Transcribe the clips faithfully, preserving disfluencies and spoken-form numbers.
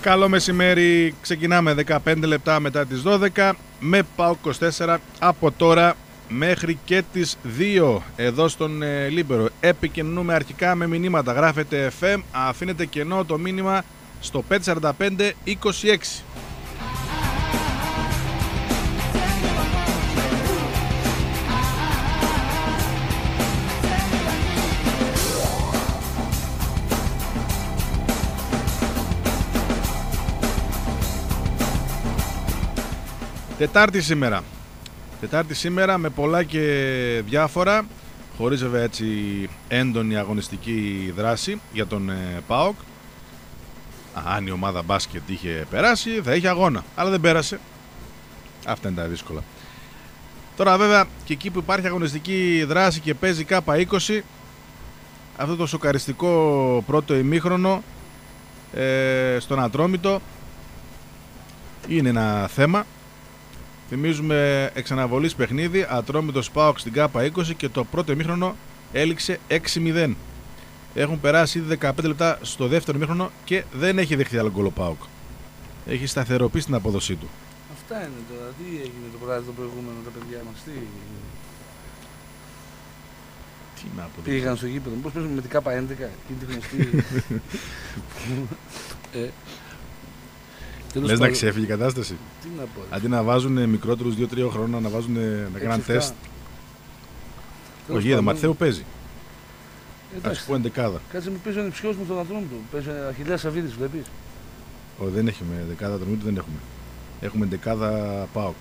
Καλό μεσημέρι, ξεκινάμε δεκαπέντε λεπτά μετά τις δώδεκα με ΠΑΟΚ είκοσι τέσσερα από τώρα μέχρι και τις δύο εδώ στον ε, Λίμπερο. Επικοινωνούμε αρχικά με μηνύματα, γράφετε εφ εμ, αφήνετε κενό το μήνυμα στο πέντε τέσσερα πέντε είκοσι έξι. Τετάρτη σήμερα. Τετάρτη σήμερα με πολλά και διάφορα, χωρίς βέβαια έτσι έντονη αγωνιστική δράση για τον ε, ΠΑΟΚ. Αν η ομάδα μπάσκετ είχε περάσει θα είχε αγώνα, αλλά δεν πέρασε. Αυτά είναι τα δύσκολα. Τώρα βέβαια και εκεί που υπάρχει αγωνιστική δράση και παίζει κάπα είκοσι, αυτό το σοκαριστικό πρώτο ημίχρονο ε, στον Ατρόμητο είναι ένα θέμα. Θυμίζουμε εξαναβολής παιχνίδι, Ατρόμητος ΠΑΟΚ στην ΚΑΠΑ είκοσι και το πρώτο ημίχρονο έληξε έξι μηδέν. Έχουν περάσει ήδη δεκαπέντε λεπτά στο δεύτερο ημίχρονο και δεν έχει δεχτεί άλλο γκολ ο ΠΑΟΚ. Έχει σταθεροποιήσει την απόδοσή του. Αυτά είναι τώρα. Τι έγινε το βράδυ το προηγούμενο τα παιδιά μας, τι... Τι να πω. Πήγαν στο γήπεδο, πώς παίζουμε με την ΚΑΠΑ έντεκα, εκείνη τη γνωστή... ε, Λες να ξέφυγε η κατάσταση. Τι να πω. Αντί να βάζουν μικρότερους δύο τρία χρόνια, να βάζουν να κάνουν τεστ. Ο Γίδα Ματθαίου παίζει. Ας πω εντεκάδα. Κάτσε με παίζει ο ανιψιός μου στον Ατρόμητο. Παίζει ο Αχιλλέας Σαββίδης, βλέπεις. Ο, δεν έχουμε δεκάδα Ατρόμητο, δεν έχουμε. Έχουμε εντεκάδα ΠΑΟΚ.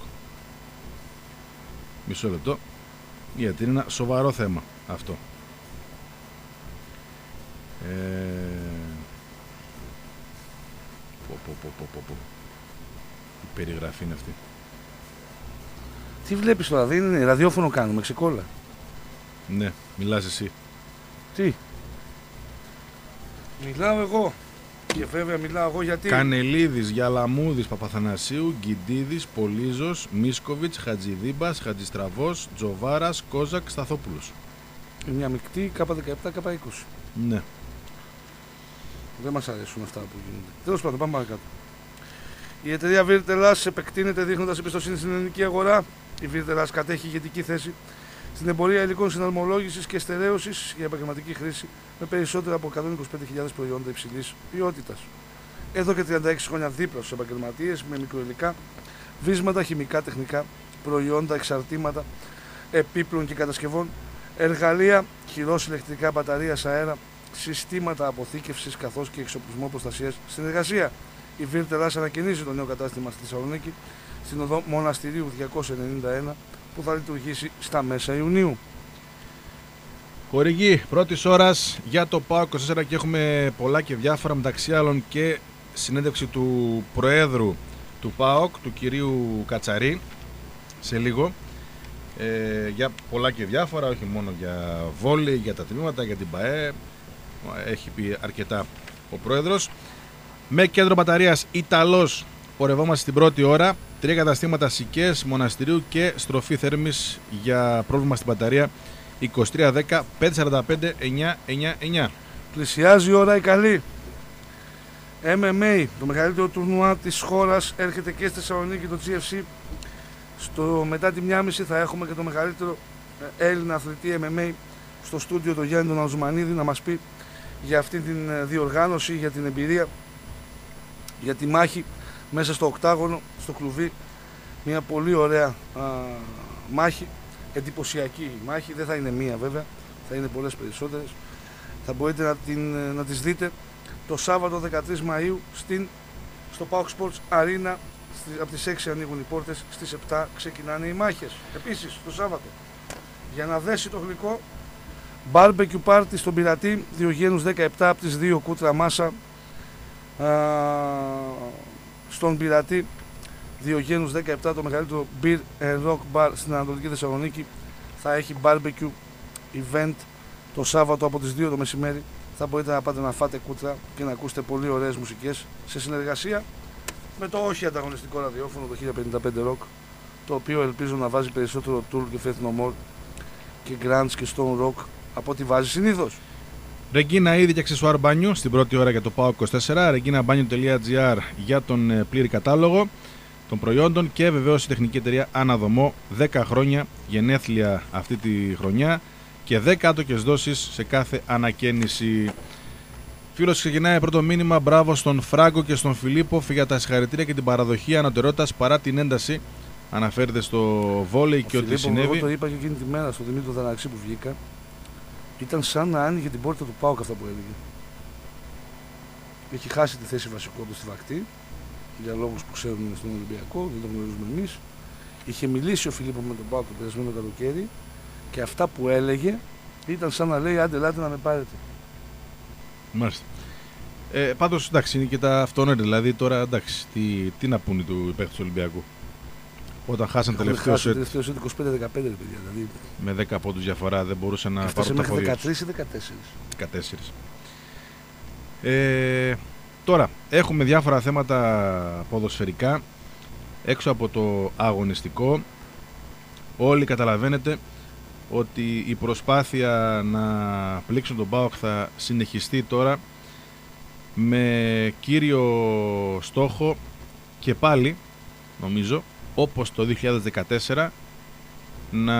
Μισό λεπτό. Γιατί είναι ένα σοβαρό θέμα αυτό. Ε... Πω, πω, πω, πω, πω, πω. Η περιγραφή είναι αυτή. Τι βλέπεις τώρα, δεν είναι ραδιόφωνο κάνουμε, ξεκόλα. Ναι, μιλάς εσύ. Τι. Μιλάω εγώ. Και βέβαια μιλάω εγώ γιατί... Κανελίδης, Γιαλαμούδης, Παπαθανασίου, Γκιντίδης, Πολύζος, Μίσκοβιτς, Χατζηδίμπας, Χατζηστραβός, Τζοβάρας, Κόζακ, Σταθόπουλος. Μια μεικτή ΚΑΠΑ δεκαεπτά ΚΑΠΑ είκοσι. Ναι. Δεν μας αρέσουν αυτά που γίνονται. Τέλος πάντων, πάμε παρακάτω. Η εταιρεία Virtelas επεκτείνεται δείχνοντας εμπιστοσύνη στην ελληνική αγορά. Η Virtelas κατέχει ηγετική θέση στην εμπορία υλικών συναρμολόγησης και στερέωσης για επαγγελματική χρήση με περισσότερα από εκατόν είκοσι πέντε χιλιάδες προϊόντα υψηλής ποιότητας. Εδώ και τριάντα έξι χρόνια δίπλα στους επαγγελματίες με μικρουλικά, βίσματα, χημικά, τεχνικά, προϊόντα, εξαρτήματα, επίπλων και κατασκευών, εργαλεία, χειρός ηλεκτρικά, μπαταρίας αέρα, συστήματα αποθήκευσης καθώς και εξοπλισμό προστασίας στην εργασία. Η Virtelas ανακαινίζει το νέο κατάστημα στη Θεσσαλονίκη, στην οδό Μοναστηρίου διακόσια ενενήντα ένα, που θα λειτουργήσει στα μέσα Ιουνίου. Χορηγή πρώτης ώρας για το ΠΑΟΚ είκοσι τέσσερα και έχουμε πολλά και διάφορα, μεταξύ άλλων και συνέντευξη του Προέδρου του ΠΑΟΚ, του κυρίου Κατσαρή, σε λίγο. Ε, για πολλά και διάφορα, όχι μόνο για βόλεϊ, για τα τμήματα, για την ΠΑΕ. Έχει πει αρκετά ο Πρόεδρος. Με κέντρο μπαταρίας Ιταλός πορευόμαστε στην πρώτη ώρα. Τρία καταστήματα Σικές, Μοναστηρίου και στροφή θέρμης για πρόβλημα στην μπαταρία είκοσι τρία δέκα πέντε σαράντα πέντε εννιακόσια ενενήντα εννιά. Πλησιάζει η ώρα η καλή. εμ εμ έι, το μεγαλύτερο τουρνουά της χώρας, έρχεται και στη Θεσσαλονίκη, το τζι εφ σι. Στο, μετά τη μία και μισή θα έχουμε και το μεγαλύτερο Έλληνα αθλητή εμ εμ έι στο στούντιο, το Γιάννη τον Αλζουμανίδη, να μας πει για αυτή την διοργάνωση, για την εμπειρία, για τη μάχη μέσα στο οκτάγωνο, στο κλουβί. Μια πολύ ωραία α, μάχη, εντυπωσιακή μάχη, δεν θα είναι μία βέβαια, θα είναι πολλές περισσότερες. Θα μπορείτε να, την, να τις δείτε το Σάββατο δεκατρείς Μαΐου στην, στο PAOK Sports Arena. Από τις έξι ανοίγουν οι πόρτες, στις επτά ξεκινάνε οι μάχες. Επίσης το Σάββατο, για να δέσει το γλυκό, barbecue party στον Πειρατή, Διογένους δεκαεπτά, από τις δύο Κούτρα Μάσα, α, στον Πειρατή Διογένους δεκαεπτά, το μεγαλύτερο beer and rock bar στην Ανατολική Θεσσαλονίκη. Θα έχει barbecue event το Σάββατο από τις δύο το μεσημέρι. Θα μπορείτε να πάτε να φάτε κούτρα και να ακούσετε πολύ ωραίες μουσικές σε συνεργασία με το όχι ανταγωνιστικό ραδιόφωνο, το χίλια πενήντα πέντε Rock, το οποίο ελπίζω να βάζει περισσότερο Tool και Faith No More και Grunge και Stone Rock από ό,τι βάζει συνήθως. Ρεγκίνα είδη και αξεσουάρ μπάνιου στην πρώτη ώρα για το πάοκ είκοσι τέσσερα, ρεγκίνα μπάνιου τελεία τζι άρ για τον πλήρη κατάλογο των προϊόντων και βεβαίως η τεχνική εταιρεία Αναδομό, δέκα χρόνια γενέθλια αυτή τη χρονιά και δέκα άτοκες δόσεις σε κάθε ανακαίνιση. Φίλος, ξεκινάει πρώτο μήνυμα. Μπράβο στον Φράγκο και στον Φιλίπποφ για τα συγχαρητήρια και την παραδοχή ανωτερότητας παρά την ένταση. Αναφέρεται στο βόλεϊ και ότι συνέβη. Εγώ το είπα και εκείνη τη μέρα στον Δημήτρη Δαναξή που βγήκα. Ήταν σαν να άνοιγε την πόρτα του ΠΑΟΚ αυτά που έλεγε. Έχει χάσει τη θέση βασικό του στη Βακτή για λόγους που ξέρουν στον Ολυμπιακό, δεν το γνωρίζουμε εμείς. Είχε μιλήσει ο Φιλίππο με τον ΠΑΟΚ το περασμένο καλοκαίρι και αυτά που έλεγε ήταν σαν να λέει: άντε, ελάτε να με πάρετε. Μάλιστα. Ε, πάντως εντάξει, είναι και τα αυτονόητα. Δηλαδή τώρα εντάξει, τι, τι να πούνε του παίκτες του Ολυμπιακού. Όταν χάσαν τελευταίο σετ είκοσι πέντε δεκαπέντε, παιδιά. Δηλαδή. Με δέκα πόντους διαφορά δεν μπορούσαν να πάρουν τα πόδια. δεκατρείς ή δεκατέσσερα. δεκατέσσερα. Ε, τώρα έχουμε διάφορα θέματα ποδοσφαιρικά έξω από το αγωνιστικό. Όλοι καταλαβαίνετε ότι η προσπάθεια να πλήξουν τον ΠΑΟΚ θα συνεχιστεί τώρα με κύριο στόχο και πάλι νομίζω όπως το δύο χιλιάδες δεκατέσσερα να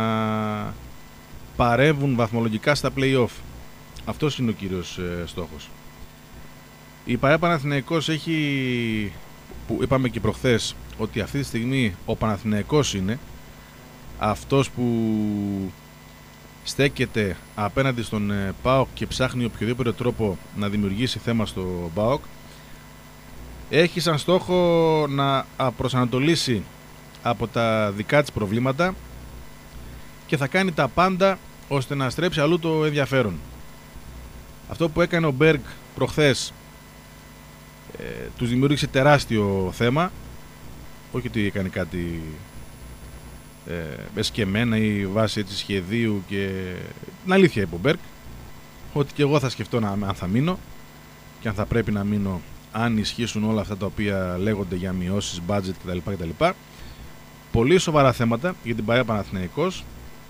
παρέμβουν βαθμολογικά στα play-off. Αυτός είναι ο κύριος ε, στόχος. Η ΠΑΕ Παναθηναϊκός έχει, που είπαμε και προχθές, ότι αυτή τη στιγμή ο Παναθηναϊκός είναι αυτός που στέκεται απέναντι στον ε, ΠΑΟΚ και ψάχνει οποιοδήποτε τρόπο να δημιουργήσει θέμα στο ΠΑΟΚ. Έχει σαν στόχο να προσανατολίσει από τα δικά της προβλήματα και θα κάνει τα πάντα ώστε να στρέψει αλλού το ενδιαφέρον. Αυτό που έκανε ο Μπέργκ προχθές ε, τους δημιούργησε τεράστιο θέμα. Όχι ότι έκανε κάτι ε, εσκεμμένα ή βάση έτσι σχεδίου και... την αλήθεια είπε ο Μπέργκ ότι και εγώ θα σκεφτώ να, αν θα μείνω και αν θα πρέπει να μείνω αν ισχύσουν όλα αυτά τα οποία λέγονται για μειώσεις, budget κτλ. κτλ. Πολύ σοβαρά θέματα για την ΠΑΕ Παναθηναϊκός.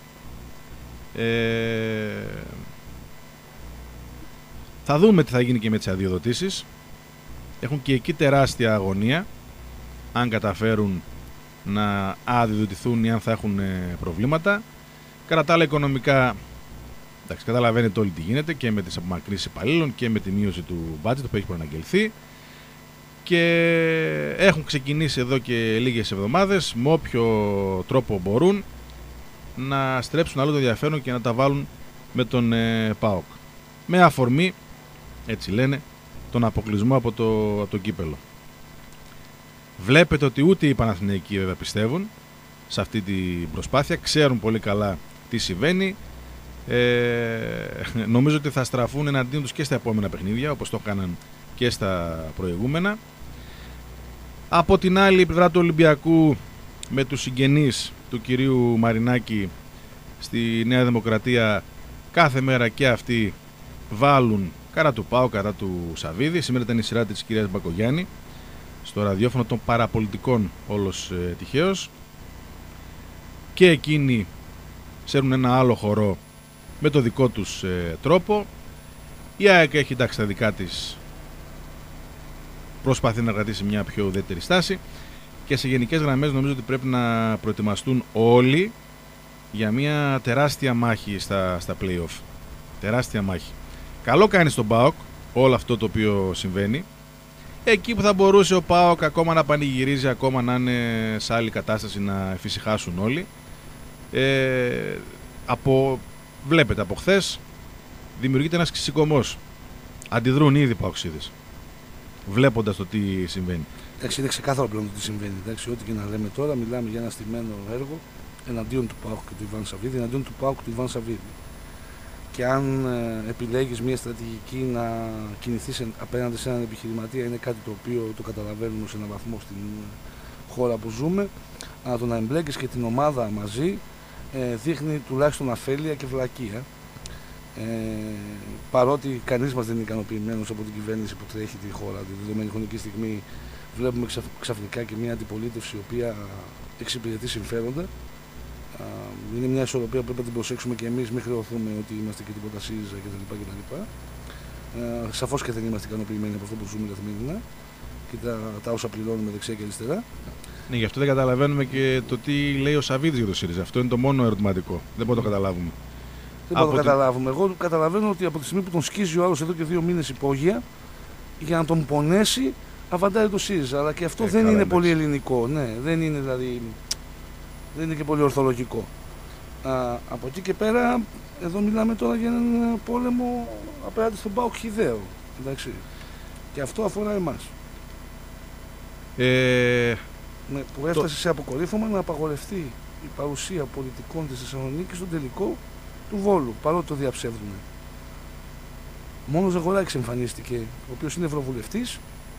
Ε, θα δούμε τι θα γίνει και με τις αδειοδοτήσεις. Έχουν και εκεί τεράστια αγωνία αν καταφέρουν να αδειοδοτηθούν ή αν θα έχουν προβλήματα. Κατά τα άλλα οικονομικά, εντάξει, καταλαβαίνετε όλοι τι γίνεται και με τις απομακρύνσεις υπαλλήλων και με τη μείωση του budget που έχει προαναγγελθεί. Και έχουν ξεκινήσει εδώ και λίγες εβδομάδες με όποιο τρόπο μπορούν να στρέψουν άλλο το ενδιαφέρον και να τα βάλουν με τον ε, ΠΑΟΚ. Με αφορμή, έτσι λένε, τον αποκλεισμό από το, από το κύπελο. Βλέπετε ότι ούτε οι Παναθηναϊκοί βέβαια πιστεύουν σε αυτή την προσπάθεια. Ξέρουν πολύ καλά τι συμβαίνει. Ε, νομίζω ότι θα στραφούν εναντίον τους και στα επόμενα παιχνίδια, όπως το έκαναν και στα προηγούμενα. Από την άλλη πλευρά του Ολυμπιακού, με τους συγγενείς του κυρίου Μαρινάκη στη Νέα Δημοκρατία, κάθε μέρα και αυτοί βάλουν κατά του ΠΑΟ, κατά του Σαββίδη. Σήμερα ήταν η σειρά της κυρίας Μπακογιάννη στο ραδιόφωνο των παραπολιτικών, όλος ε, τυχαίως. Και εκείνοι ξέρουν ένα άλλο χορό με το δικό τους ε, τρόπο. Η ΑΕΚ έχει εντάξει τα δικά της, προσπαθεί να κρατήσει μια πιο ουδέτερη στάση και σε γενικές γραμμές νομίζω ότι πρέπει να προετοιμαστούν όλοι για μια τεράστια μάχη στα, στα play-off. Τεράστια μάχη. Καλό κάνει στον ΠΑΟΚ όλο αυτό το οποίο συμβαίνει. Εκεί που θα μπορούσε ο ΠΑΟΚ ακόμα να πανηγυρίζει, ακόμα να είναι σε άλλη κατάσταση, να εφησυχάσουν όλοι. Ε, από, βλέπετε από χθες δημιουργείται ένας ξεσηκωμός. Αντιδρούν ήδη οι ΠΑΟΚσίδες βλέποντας το τι συμβαίνει. Εντάξει, είναι ξεκάθαρο πλέον το τι συμβαίνει. Εντάξει, ό,τι και να λέμε τώρα, μιλάμε για ένα στημένο έργο εναντίον του ΠΑΟΚ και του Ιβάν Σαββίδη, εναντίον του ΠΑΟΚ και του Ιβάν Σαββίδη. Και αν ε, επιλέγεις μια στρατηγική να κινηθείς απέναντι σε έναν επιχειρηματία, είναι κάτι το οποίο το καταλαβαίνουμε σε έναν βαθμό στην χώρα που ζούμε, αλλά το να εμπλέκεις και την ομάδα μαζί ε, δείχνει τουλάχιστον αφέλεια και βλακεία. Ε, παρότι κανείς μας δεν είναι ικανοποιημένος από την κυβέρνηση που τρέχει τη χώρα, τη δεδομένη χρονική στιγμή βλέπουμε ξαφ, ξαφνικά και μια αντιπολίτευση η οποία εξυπηρετεί συμφέροντα. Είναι μια ισορροπία που πρέπει να την προσέξουμε και εμείς, μην χρεωθούμε ότι είμαστε και τίποτα ΣΥΡΙΖΑ κτλ. κτλ. Ε, σαφώς και δεν είμαστε ικανοποιημένοι από αυτό που ζούμε καθημερινά και τα, τα όσα πληρώνουμε δεξιά και αριστερά. Ναι, γι' αυτό δεν καταλαβαίνουμε και το τι λέει ο Σαββίδης για το ΣΥΡΙΖΑ. Αυτό είναι το μόνο ερωτηματικό. Δεν μπορούμε να το καταλάβουμε. Δεν μπορούμε να το καταλάβουμε. Εγώ καταλαβαίνω ότι από τη στιγμή που τον σκίζει ο άλλος εδώ και δύο μήνες υπόγεια, για να τον πονέσει, αβαντάρει το ΣΥΡΙΖΑ. Αλλά και αυτό ε, δεν είναι εντάξει. πολύ ελληνικό. Ναι, δεν είναι δηλαδή. Δεν είναι και πολύ ορθολογικό. Α, από εκεί και πέρα, εδώ μιλάμε τώρα για έναν πόλεμο απέναντι στον ΠΑΟΚ χυδαίο. Εντάξει. Και αυτό αφορά εμάς. Ε, ναι, που έφτασε το... σε αποκορύφωμα να απαγορευτεί η παρουσία πολιτικών της Θεσσαλονίκης στον τελικό του Βόλου, παρότι το διαψεύδουν. Μόνο ο Ζαγοράκης εμφανίστηκε, ο οποίος είναι ευρωβουλευτής.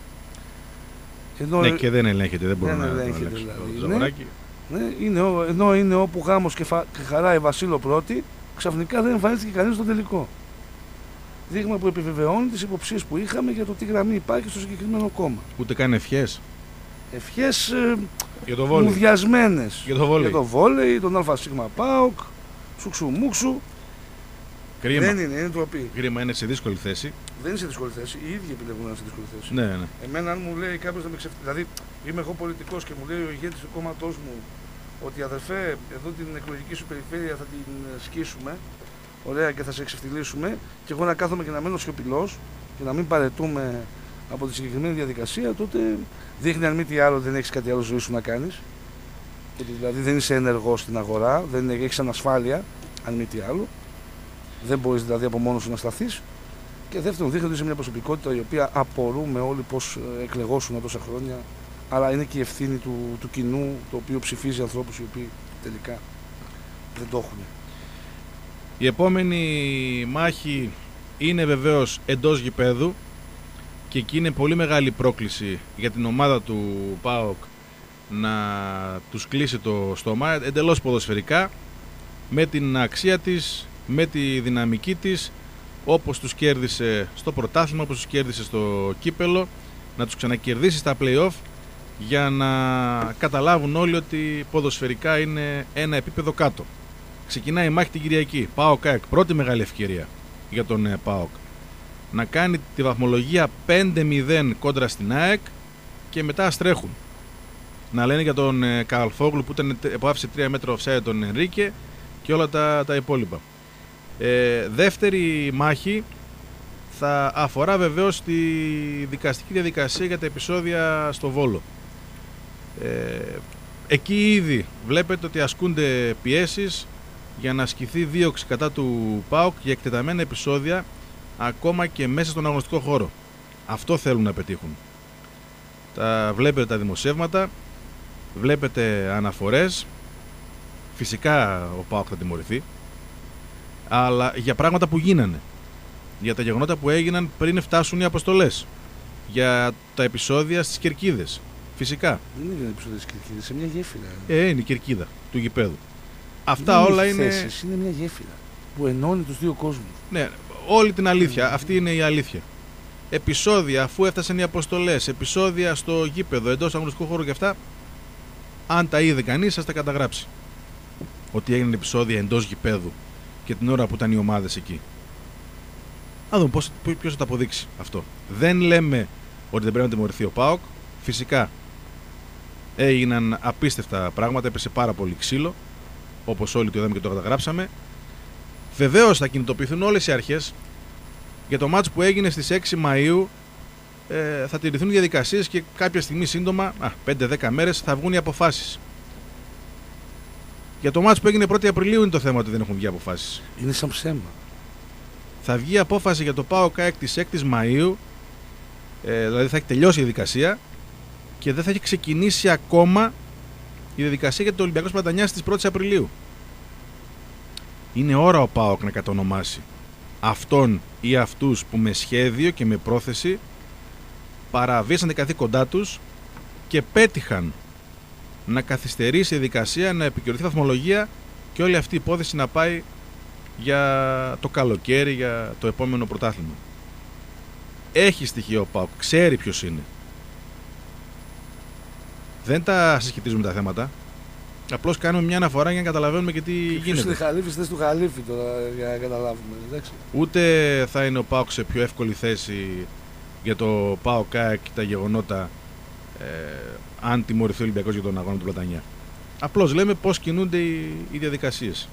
Ενώ... Ναι, και δεν ελέγχεται, δεν μπορεί δεν να ελέγχεται, το δηλαδή. Ναι, ναι, είναι, ενώ είναι όπου γάμος και, φα... και χαρά η Βασίλο πρώτη, ξαφνικά δεν εμφανίστηκε κανείς στο τελικό. Δείγμα που επιβεβαιώνει τις υποψίες που είχαμε για το τι γραμμή υπάρχει στο συγκεκριμένο κόμμα. Ούτε καν ευχές. Ευχές ε, για το βόλεϊ. Μουδιασμένες. Για το βόλεϊ. Για το βόλεϊ, τον ΑΣ ΠΑΟΚ, σουξουμούξου. Κρίμα. Δεν είναι, είναι ντροπή. Κρίμα, είναι σε δύσκολη θέση. Δεν είναι σε δύσκολη θέση. Οι ίδιοι επιλέγουν να είναι σε δύσκολη θέση. Ναι, ναι. Εμένα, αν μου λέει κάποιο να με ξεφτύλει. Δηλαδή, είμαι εγώ πολιτικός και μου λέει ο ηγέτης του κόμματός μου ότι αδερφέ, εδώ την εκλογική σου περιφέρεια θα την σκίσουμε. Ωραία, και θα σε εξευτυλίσουμε. Και εγώ να κάθομαι και να μένω σιωπηλός και να μην παρετούμε από τη συγκεκριμένη διαδικασία, τότε δείχνει αν μη τι άλλο δεν έχεις κάτι άλλο ζωή σου να κάνεις. Δηλαδή δεν είσαι ενεργός στην αγορά, δεν έχεις ανασφάλεια, αν μη τι άλλο. Δεν μπορείς δηλαδή από μόνος σου να σταθείς. Και δεύτερον, δείχνει ότι είσαι μια προσωπικότητα η οποία απορούμε όλοι πώς εκλεγόσουν τόσα χρόνια. Αλλά είναι και η ευθύνη του, του κοινού, το οποίο ψηφίζει ανθρώπους οι οποίοι τελικά δεν το έχουν. Η επόμενη μάχη είναι βεβαίως εντός γηπέδου και εκεί είναι πολύ μεγάλη πρόκληση για την ομάδα του ΠΑΟΚ να τους κλείσει το στόμα εντελώς ποδοσφαιρικά, με την αξία της, με τη δυναμική της, όπως τους κέρδισε στο πρωτάθλημα, όπως τους κέρδισε στο κύπελο, να τους ξανακερδίσει στα play-off, για να καταλάβουν όλοι ότι ποδοσφαιρικά είναι ένα επίπεδο κάτω. Ξεκινάει η μάχη την Κυριακή. ΠΑΟΚ ΑΕΚ, πρώτη μεγάλη ευκαιρία για τον ΠΑΟΚ να κάνει τη βαθμολογία πέντε μηδέν κόντρα στην ΑΕΚ και μετά αστρέχουν. Να λένε για τον Καλφόγλου που, ήταν, που άφησε τρία μέτρα offside τον Ενρίκε και όλα τα, τα υπόλοιπα. Ε, δεύτερη μάχη θα αφορά βεβαίως τη δικαστική διαδικασία για τα επεισόδια στο Βόλο. Ε, εκεί ήδη βλέπετε ότι ασκούνται πιέσεις για να ασκηθεί δίωξη κατά του ΠΑΟΚ για εκτεταμένα επεισόδια ακόμα και μέσα στον αγωνιστικό χώρο. Αυτό θέλουν να πετύχουν. Τα βλέπετε τα δημοσιεύματα, βλέπετε αναφορές. Φυσικά ο ΠΑΟΚ θα τιμωρηθεί, αλλά για πράγματα που γίνανε, για τα γεγονότα που έγιναν πριν φτάσουν οι αποστολές, για τα επεισόδια στις Κερκίδες. Φυσικά. Δεν είναι επεισόδια στις Κερκίδες, σε μια γέφυρα. Ε, είναι η Κερκίδα του γηπέδου. Αυτά δεν όλα είναι. Θέσεις, είναι μια γέφυρα που ενώνει τους δύο κόσμους. Ναι, όλη την αλήθεια. Mm. Αυτή είναι η αλήθεια. Επεισόδια αφού έφτασαν οι αποστολές, επεισόδια στο γήπεδο, εντός αγωνιστικού χώρου και αυτά, αν τα είδε κανείς, σας τα καταγράψει. Ότι έγιναν επεισόδια εντός γηπέδου και την ώρα που ήταν οι ομάδες εκεί. Να δούμε ποιος θα τα αποδείξει αυτό. Δεν λέμε ότι δεν πρέπει να τιμωρηθεί ο ΠΑΟΚ. Φυσικά έγιναν απίστευτα πράγματα, έπεσε πάρα πολύ ξύλο, όπως όλοι το είδαμε και το καταγράψαμε. Βεβαίως θα κινητοποιηθούν όλες οι αρχές. Για το μάτς που έγινε στις έξι Μαΐου ε, θα τηρηθούν οι διαδικασίες και κάποια στιγμή σύντομα, πέντε δέκα μέρες, θα βγουν οι αποφάσεις. Για το μάτς που έγινε πρώτη Απριλίου είναι το θέμα ότι δεν έχουν βγει αποφάσεις. Είναι σαν ψέμα. Θα βγει απόφαση για το ΠΑΟΚ ΑΕΚ της έκτη Μαΐου, ε, δηλαδή θα έχει τελειώσει η διαδικασία και δεν θα έχει ξεκινήσει ακόμα η διαδικασία για το Ολυμπιακός Πλατανιάς της πρώτης Απριλίου. Είναι ώρα ο ΠΑΟΚ να κατονομάσει αυτόν ή αυτούς που με σχέδιο και με πρόθεση παραβίασαν τα καθήκοντά τους και πέτυχαν να καθυστερήσει η διαδικασία, να επικυρωθεί βαθμολογία και όλη αυτή η υπόθεση να πάει για το καλοκαίρι, για το επόμενο πρωτάθλημα. Έχει στοιχείο ο ΠΑΟΚ, ξέρει ποιος είναι. Δεν τα συσχετίζουμε τα θέματα. Απλώς κάνουμε μια αναφορά για να καταλαβαίνουμε και τι και γίνεται. Είναι Χαλίφης θες του Χαλίφη τώρα για να καταλάβουμε. Εντάξει. Ούτε θα είναι ο ΠΑΟΚ σε πιο εύκολη θέση για το ΠΑΟΚ και τα γεγονότα ε, αν τιμωρηθεί ο Ολυμπιακός για τον αγώνα του Πλατανιά. Απλώς λέμε πώς κινούνται οι, οι διαδικασίες.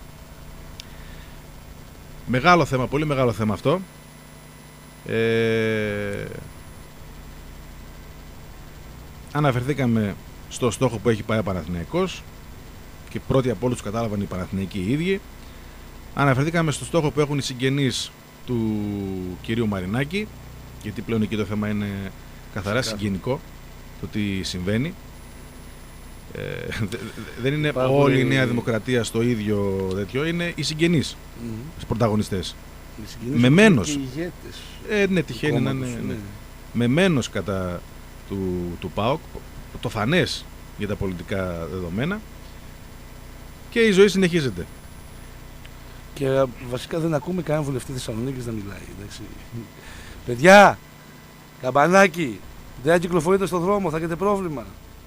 Μεγάλο θέμα, πολύ μεγάλο θέμα αυτό. Ε, αναφερθήκαμε στο στόχο που έχει πάει ο Παναθηναϊκός και πρώτοι από όλους τους κατάλαβαν οι Παναθηναϊκοί οι ίδιοι. Αναφερθήκαμε στο στόχο που έχουν οι συγγενείς του κυρίου Μαρινάκη, γιατί πλέον εκεί το θέμα είναι καθαρά συγγενικό το τι συμβαίνει. Ε, δε, δεν είναι Πάρα όλη πολύ... η Νέα Δημοκρατία στο ίδιο τέτοιο, είναι οι συγγενείς, mm-hmm. οι πρωταγωνιστές. Μεμένος. Ε, ναι, τυχαίνει να είναι. Ναι. Ναι. Μεμένος κατά του, του ΠΑΟΚ, το φανές για τα πολιτικά δεδομένα, και η ζωή συνεχίζεται. Και βασικά δεν ακούμε κανένα βουλευτή Θεσσαλονίκης να μιλάει. Εντάξει. Παιδιά, καμπανάκι, δεν κυκλοφορείτε στον δρόμο, θα έχετε πρόβλημα.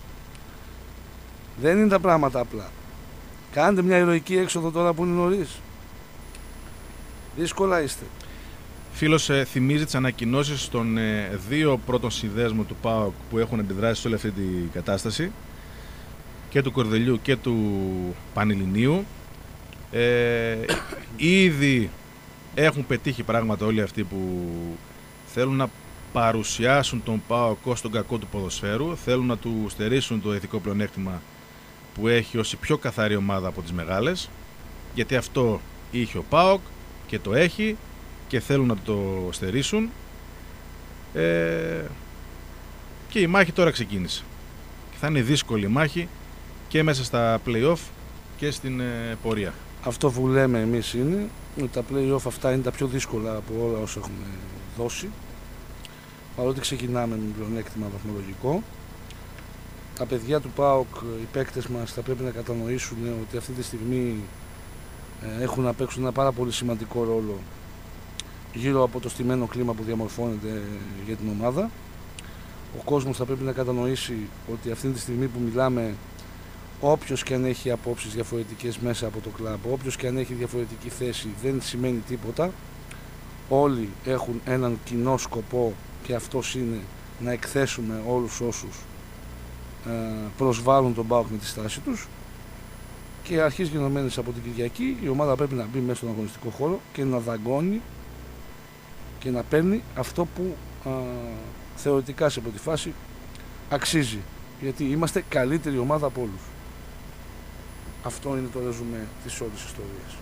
Δεν είναι τα πράγματα απλά. Κάντε μια ηρωική έξοδο τώρα που είναι νωρίς. Δύσκολα είστε. Φίλος ε, θυμίζει τις ανακοινώσεις των ε, δύο πρώτων συνδέσμων του ΠΑΟΚ που έχουν αντιδράσει σε όλη αυτή την κατάσταση, και του Κορδελιού και του Πανελληνίου. Ε, ήδη έχουν πετύχει πράγματα όλοι αυτοί που θέλουν να παρουσιάσουν τον ΠΑΟΚ ως τον κακό του ποδοσφαίρου, θέλουν να του στερήσουν το ηθικό πλεονέκτημα που έχει ως η πιο καθαρή ομάδα από τις μεγάλες, γιατί αυτό είχε ο ΠΑΟΚ και το έχει και θέλουν να το στερήσουν. Ε, και η μάχη τώρα ξεκίνησε και θα είναι δύσκολη η μάχη και μέσα στα play-off και στην ε, πορεία. Αυτό που λέμε εμείς είναι ότι τα play-off αυτά είναι τα πιο δύσκολα από όλα όσα έχουμε δώσει, παρότι ξεκινάμε με πλεονέκτημα βαθμολογικό. Τα παιδιά του ΠΑΟΚ, οι παίκτες μας, θα πρέπει να κατανοήσουν ότι αυτή τη στιγμή ε, έχουν να παίξουν ένα πάρα πολύ σημαντικό ρόλο γύρω από το στημένο κλίμα που διαμορφώνεται για την ομάδα. Ο κόσμος θα πρέπει να κατανοήσει ότι αυτή τη στιγμή που μιλάμε, όποιος και αν έχει απόψεις διαφορετικές μέσα από το κλαμπ, όποιος και αν έχει διαφορετική θέση, δεν σημαίνει τίποτα. Όλοι έχουν έναν κοινό σκοπό και αυτός είναι να εκθέσουμε όλους όσους ε, προσβάλλουν τον ΠΑΟΚ με τη στάση τους. Και αρχής γενομένες από την Κυριακή η ομάδα πρέπει να μπει μέσα στον αγωνιστικό χώρο και να δαγκώνει και να παίρνει αυτό που α, θεωρητικά σε πρώτη φάση αξίζει. Γιατί είμαστε καλύτερη ομάδα από όλους. Αυτό είναι το ρεζουμέ της όλης της ιστορίας.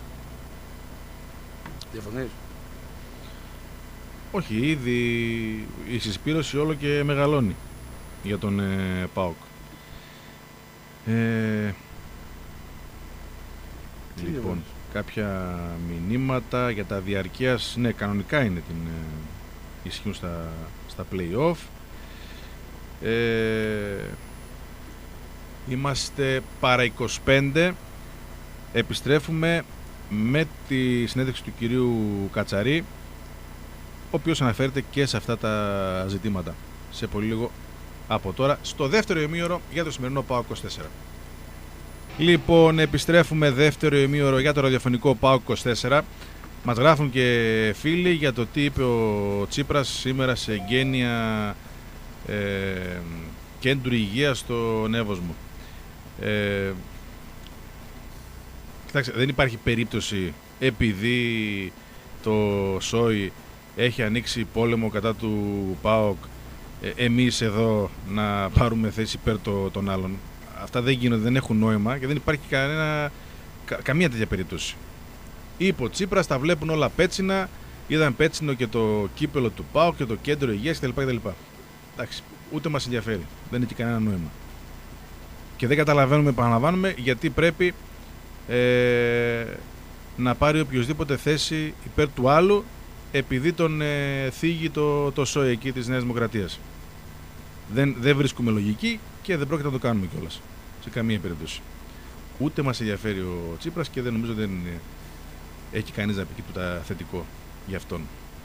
Διαφωνείς? Όχι, ήδη η συσπήρωση όλο και μεγαλώνει για τον ε, ΠΑΟΚ. Ε, λοιπόν, κάποια μηνύματα για τα διαρκείας, ναι, κανονικά είναι την, ε, ισχύουν στα, στα play-off. Ε, είμαστε παρά είκοσι πέντε, επιστρέφουμε με τη συνέντευξη του κυρίου Κατσαρή, ο οποίος αναφέρεται και σε αυτά τα ζητήματα σε πολύ λίγο από τώρα, στο δεύτερο ημίωρο για το σημερινό ΠΑΟΚ είκοσι τέσσερα. Λοιπόν, επιστρέφουμε δεύτερο ημίωρο για το ραδιοφωνικό ΠΑΟΚ είκοσι τέσσερα. Μας γράφουν και φίλοι για το τι είπε ο Τσίπρας σήμερα σε εγγένεια ε, κέντρου υγείας στον Εύωσμο. Ε, κοιτάξτε, δεν υπάρχει περίπτωση επειδή το ΣΟΗ έχει ανοίξει πόλεμο κατά του ΠΑΟΚ, ε, εμείς εδώ να πάρουμε θέση υπέρ το, των άλλων. Αυτά δεν γίνονται, δεν έχουν νόημα και δεν υπάρχει κανένα, κα, καμία τέτοια περίπτωση. Είπε ο Τσίπρας, τα βλέπουν όλα πέτσινα, είδαν πέτσινο και το κύπελο του ΠΑΟΚ και το κέντρο υγείας κτλ. κτλ. Εντάξει, ούτε μας ενδιαφέρει, δεν έχει κανένα νόημα. Και δεν καταλαβαίνουμε, επαναλαμβάνουμε, γιατί πρέπει ε, να πάρει οποιοδήποτε θέση υπέρ του άλλου επειδή τον ε, θίγει το, το ΣΟΗ εκεί της Νέας Δημοκρατίας. Δεν, δεν βρίσκουμε λογική και δεν πρόκειται να το κάνουμε κιόλας σε καμία περίπτωση. Ούτε μας ενδιαφέρει ο Τσίπρας και δεν νομίζω δεν είναι, έχει κανείς να πει και το θετικό για αυτόν.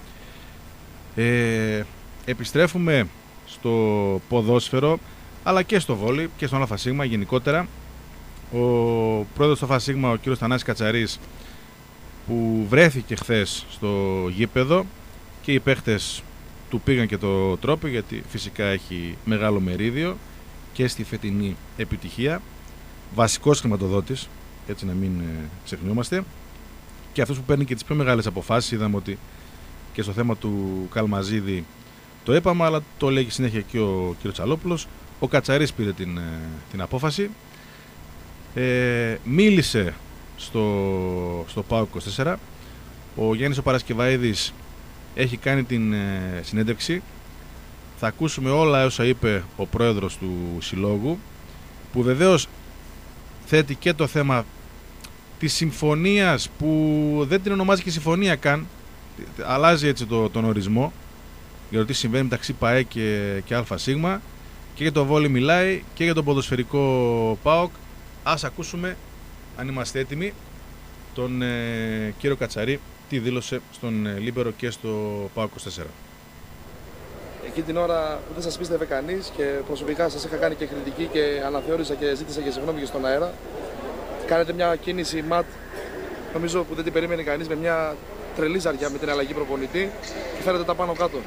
Ε, επιστρέφουμε στο ποδόσφαιρο αλλά και στο βόλι και στον ΑΣ γενικότερα, Ο πρόεδρος του ΦΑΣίγμα, ο κύριος Θανάσης Κατσαρής, που βρέθηκε χθες στο γήπεδο και οι παίχτες του πήγαν και το τρόπο, γιατί φυσικά έχει μεγάλο μερίδιο και στη φετινή επιτυχία. Βασικός χρηματοδότης, έτσι να μην ε, ξεχνιόμαστε, και αυτός που παίρνει και τις πιο μεγάλες αποφάσεις. Είδαμε ότι και στο θέμα του Καλμαζίδη το είπαμε, αλλά το λέγει συνέχεια και ο κ. Τσαλόπουλος. Ο Κατσαρής πήρε την, ε, την απόφαση. Ε, μίλησε στο, στο ΠΑΟΚ είκοσι τέσσερα. Ο Γιάννης ο Παρασκευαίδης έχει κάνει την ε, συνέντευξη. Θα ακούσουμε όλα όσα είπε ο πρόεδρος του συλλόγου, που βεβαίως θέτει και το θέμα της συμφωνίας, που δεν την ονομάζει και συμφωνία καν, αλλάζει έτσι το, τον ορισμό για το τι συμβαίνει μεταξύ ΠΑΕ και, και ΑΣ, και για το βόλεϊ μιλάει και για τον ποδοσφαιρικό ΠΑΟΚ. Ας ακούσουμε, αν είμαστε έτοιμοι, τον ε, κύριο Κατσαρή τι δήλωσε στον ε, Λίμπερο και στο ΠΑΟΚ είκοσι τέσσερα. Εκεί την ώρα που δεν σας πίστευε κανείς και προσωπικά σας είχα κάνει και κριτική και αναθεώρησα και ζήτησα και συγγνώμη και στον αέρα, κάνετε μια κίνηση ματ, νομίζω που δεν την περίμενε κανείς, με μια τρελή ζαριά με την αλλαγή προπονητή, και φέρετε τα πάνω κάτω.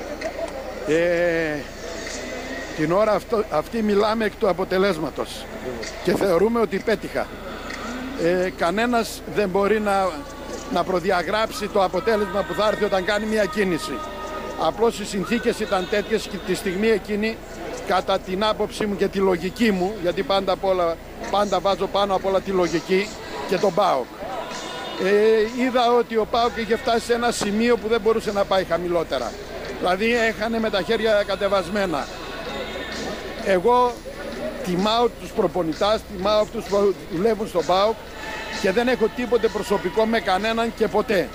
Ε, την ώρα αυτό, αυτή μιλάμε εκ του αποτελέσματος και θεωρούμε ότι πέτυχα. Ε, κανένας δεν μπορεί να, να προδιαγράψει το αποτέλεσμα που θα έρθει όταν κάνει μια κίνηση. Απλώς οι συνθήκες ήταν τέτοιες και τη στιγμή εκείνη, κατά την άποψή μου και τη λογική μου, γιατί πάντα, απ όλα, πάντα βάζω πάνω απ' όλα τη λογική και τον ΠΑΟΚ. Ε, είδα ότι ο ΠΑΟΚ είχε φτάσει σε ένα σημείο που δεν μπορούσε να πάει χαμηλότερα. Δηλαδή έχανε με τα χέρια κατεβασμένα. Εγώ τιμάω τους προπονητάς, τιμάω αυτούς που δουλεύουν στον ΠΑΟΚ και δεν έχω τίποτε προσωπικό με κανέναν και ποτέ.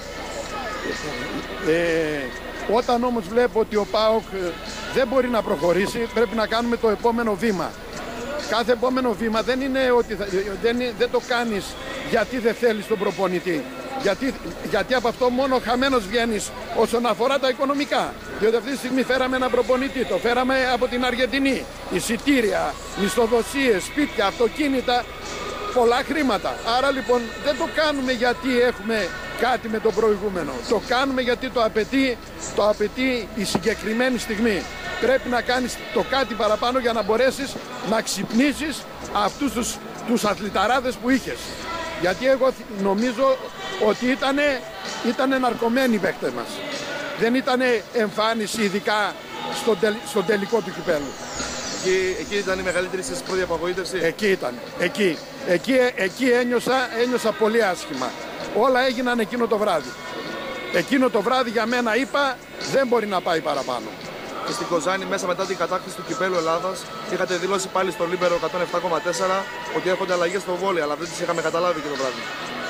Ε, όταν όμως βλέπω ότι ο ΠΑΟΚ δεν μπορεί να προχωρήσει, πρέπει να κάνουμε το επόμενο βήμα. Κάθε επόμενο βήμα δεν είναι ότι θα, δεν, δεν το κάνεις γιατί δεν θέλεις τον προπονητή. Γιατί, γιατί από αυτό μόνο χαμένος βγαίνεις όσον αφορά τα οικονομικά. Διότι αυτή τη στιγμή φέραμε έναν προπονητή, το φέραμε από την Αργεντινή. Εισιτήρια, μισθοδοσίες, σπίτια, αυτοκίνητα, πολλά χρήματα. Άρα λοιπόν δεν το κάνουμε γιατί έχουμε κάτι με το προηγούμενο. Το κάνουμε γιατί το απαιτεί, το απαιτεί η συγκεκριμένη στιγμή. Πρέπει να κάνεις το κάτι παραπάνω για να μπορέσεις να ξυπνήσεις αυτούς τους, τους αθληταράδες που είχες. Γιατί εγώ νομίζω ότι ήτανε, ήτανε ναρκωμένοι οι παίκτες μας. Δεν ήτανε εμφάνιση ειδικά στον, τελ, στον τελικό του κυπέλλου. Εκεί, εκεί ήταν η μεγαλύτερη σας πρώτη απογοήτευση. Εκεί ήταν. Εκεί, εκεί, εκεί ένιωσα, ένιωσα πολύ άσχημα. Όλα έγιναν εκείνο το βράδυ. Εκείνο το βράδυ για μένα είπα δεν μπορεί να πάει παραπάνω. Και στην Κοζάνη, μέσα μετά την κατάκτηση του κυπέλλου Ελλάδας, είχατε δηλώσει πάλι στο Λίμπερο εκατόν επτά κόμμα τέσσερα ότι έρχονται αλλαγές στο βόλεϊ, αλλά δεν τις είχαμε καταλάβει και το βράδυ.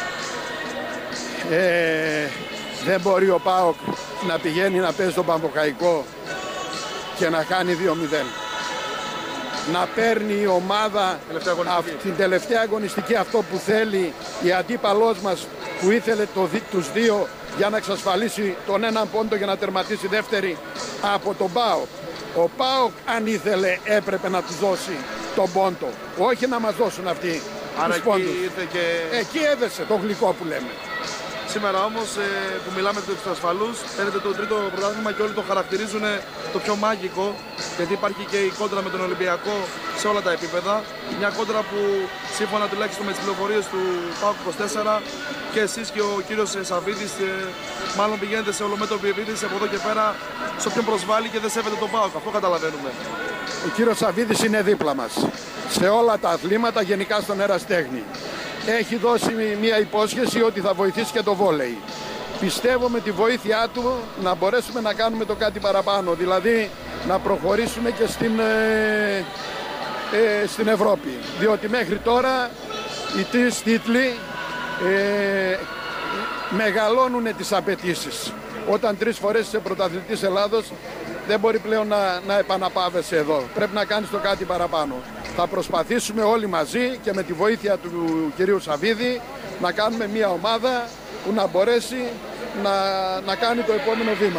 Ε, δεν μπορεί ο ΠΑΟΚ να πηγαίνει να παίζει στον Παμποκαϊκό και να χάνει δύο μηδέν. Να παίρνει η ομάδα αυ, την τελευταία αγωνιστική αυτό που θέλει η αντίπαλός μας που ήθελε το, τους δύο για να εξασφαλίσει τον έναν πόντο για να τερματίσει δεύτερη από τον ΠΑΟΚ. Ο ΠΑΟΚ αν ήθελε έπρεπε να τους δώσει τον πόντο, όχι να μας δώσουν αυτοί. Άρα τους πόντους. Ήρθε και... Εκεί έδεσε το γλυκό που λέμε. Σήμερα όμως ε, που μιλάμε για τους ασφαλούς, φαίνεται το τρίτο πρωτάθλημα και όλοι το χαρακτηρίζουν το πιο μάγικο, γιατί υπάρχει και η κόντρα με τον Ολυμπιακό σε όλα τα επίπεδα. Μια κόντρα που σύμφωνα τουλάχιστον με τις πληροφορίες του ΠΑΟΚ είκοσι τέσσερα και εσείς και ο κύριος Σαββίδης ε, μάλλον πηγαίνετε σε ολομέτωπη επίθεση από εδώ και πέρα σε όποιον προσβάλλει και δεν σέβεται τον ΠΑΟΚ. Αυτό καταλαβαίνουμε. Ο κύριος Σαββίδης είναι δίπλα μας σε όλα τα αθλήματα, γενικά στον εραστέχνη. Έχει δώσει μια υπόσχεση ότι θα βοηθήσει και το βόλεϊ. Πιστεύω με τη βοήθειά του να μπορέσουμε να κάνουμε το κάτι παραπάνω, δηλαδή να προχωρήσουμε και στην, ε, ε, στην Ευρώπη. Διότι μέχρι τώρα οι τρεις τίτλοι ε, μεγαλώνουν τις απαιτήσεις. Όταν τρεις φορές είσαι πρωταθλητής Ελλάδος δεν μπορεί πλέον να, να επαναπάβεσαι εδώ. Πρέπει να κάνεις το κάτι παραπάνω. Θα προσπαθήσουμε όλοι μαζί και με τη βοήθεια του κυρίου Σαββίδη να κάνουμε μια ομάδα που να μπορέσει να, να κάνει το επόμενο βήμα.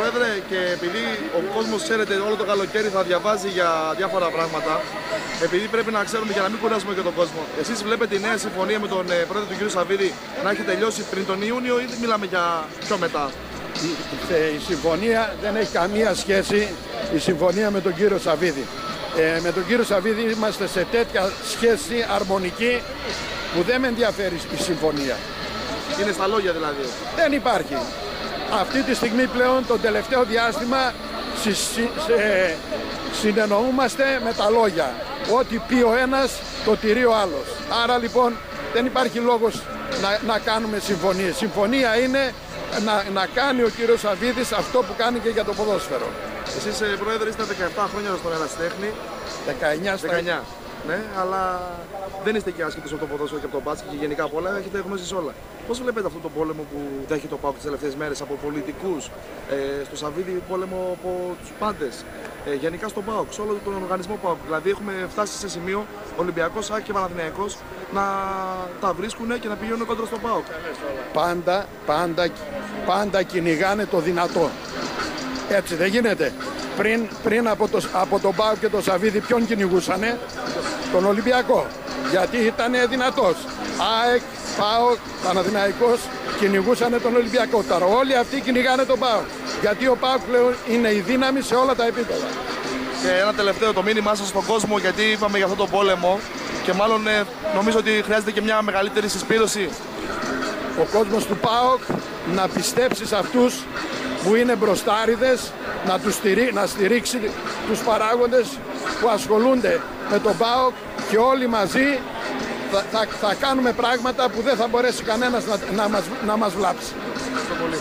Πρόεδρε, και επειδή ο κόσμος, ξέρετε, όλο το καλοκαίρι θα διαβάζει για διάφορα πράγματα, επειδή πρέπει να ξέρουμε για να μην κουράσουμε και τον κόσμο, εσείς βλέπετε η νέα συμφωνία με τον ε, πρόεδρο του κ. Σαββίδη να έχει τελειώσει πριν τον Ιούνιο ή μιλάμε για πιο μετά? Η, η συμφωνία δεν έχει καμία σχέση, η συμφωνία με τον κύριο Σαββίδη. Ε, με τον κύριο Σαββίδη είμαστε σε τέτοια σχέση αρμονική που δεν με ενδιαφέρει η συμφωνία. Είναι στα λόγια δηλαδή? Δεν υπάρχει. Αυτή τη στιγμή πλέον, το τελευταίο διάστημα, συ, συ, σε, συνεννοούμαστε με τα λόγια. Ό,τι πει ο ένας, το τηρεί ο άλλος. Άρα λοιπόν δεν υπάρχει λόγος να, να κάνουμε συμφωνίες. Συμφωνία είναι να, να κάνει ο κύριος Σαββίδης αυτό που κάνει και για το ποδόσφαιρο. Εσείς, Πρόεδρε, είστε δεκαεπτά χρόνια στον Ερασιτέχνη. δεκαεννιά. δεκαεννιά. Ναι, αλλά δεν είστε και άσχετος από το ποδόσφαιρο και από τον μπάσκετ και γενικά από όλα, έχετε γνώση σε όλα. Πώς βλέπετε αυτόν τον πόλεμο που δέχει το ΠΑΟΚ τις τελευταίες μέρες από πολιτικούς, ε, στο Σαββίδη πόλεμο από τους πάντες, ε, γενικά στον ΠΑΟΚ, σε όλο τον οργανισμό ΠΑΟΚ? Δηλαδή έχουμε φτάσει σε σημείο Ολυμπιακός, ΑΕΚ και Παναθηναϊκός να τα βρίσκουν και να πηγαίνουν κόντρα στον ΠΑΟΚ. Πάντα, πάντα, πάντα κυνηγάνε το δυνατό. Έτσι δεν γίνεται? Πριν, πριν από, το, από τον ΠΑΟΚ και τον Σαββίδη ποιον κυνηγούσανε? Τον Ολυμπιακό. Γιατί ήταν δυνατός. ΑΕΚ, ΠΑΟΚ, Παναθηναϊκός κυνηγούσανε τον Ολυμπιακό. Τώρα όλοι αυτοί κυνηγάνε τον ΠΑΟΚ. Γιατί ο ΠΑΟΚ πλέον είναι η δύναμη σε όλα τα επίπεδα. Και ένα τελευταίο, το μήνυμά σας στον κόσμο, γιατί είπαμε για αυτόν τον πόλεμο και μάλλον ε, νομίζω ότι χρειάζεται και μια μεγαλύτερη συσπήρωση. Ο κόσμος του ΠΑΟΚ να πιστέψει σε αυτούς που είναι μπροστάριδες, να, τους στηρί, να στηρίξει τους παράγοντες που ασχολούνται με τον ΠΑΟΚ και όλοι μαζί θα, θα, θα κάνουμε πράγματα που δεν θα μπορέσει κανένας να, να, μας, να μας βλάψει. Ευχαριστώ πολύ.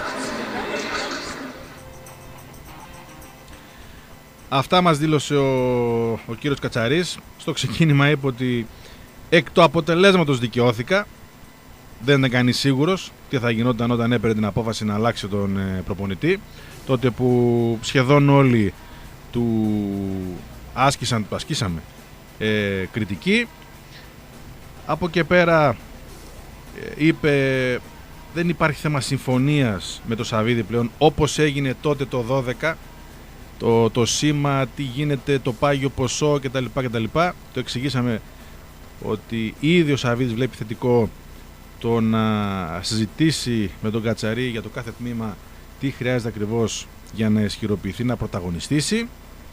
Αυτά μας δήλωσε ο, ο κύριος Κατσαρής. Στο ξεκίνημα είπε ότι εκ του αποτελέσματος δικαιώθηκα. Δεν ήταν κανείς σίγουρος τι θα γινόταν όταν έπαιρνε την απόφαση να αλλάξει τον ε, προπονητή. Τότε που σχεδόν όλοι του άσκησαν, του ασκήσαμε ε, κριτική. Από και πέρα ε, είπε δεν υπάρχει θέμα συμφωνίας με το Σαββίδη πλέον, όπως έγινε τότε το δώδεκα, το, το σήμα, τι γίνεται, το πάγιο ποσό κτλ, κτλ. Το εξηγήσαμε ότι ήδη ο Σαββίδης βλέπει θετικό το να συζητήσει με τον Κατσαρή για το κάθε τμήμα τι χρειάζεται ακριβώς για να ισχυροποιηθεί, να πρωταγωνιστήσει.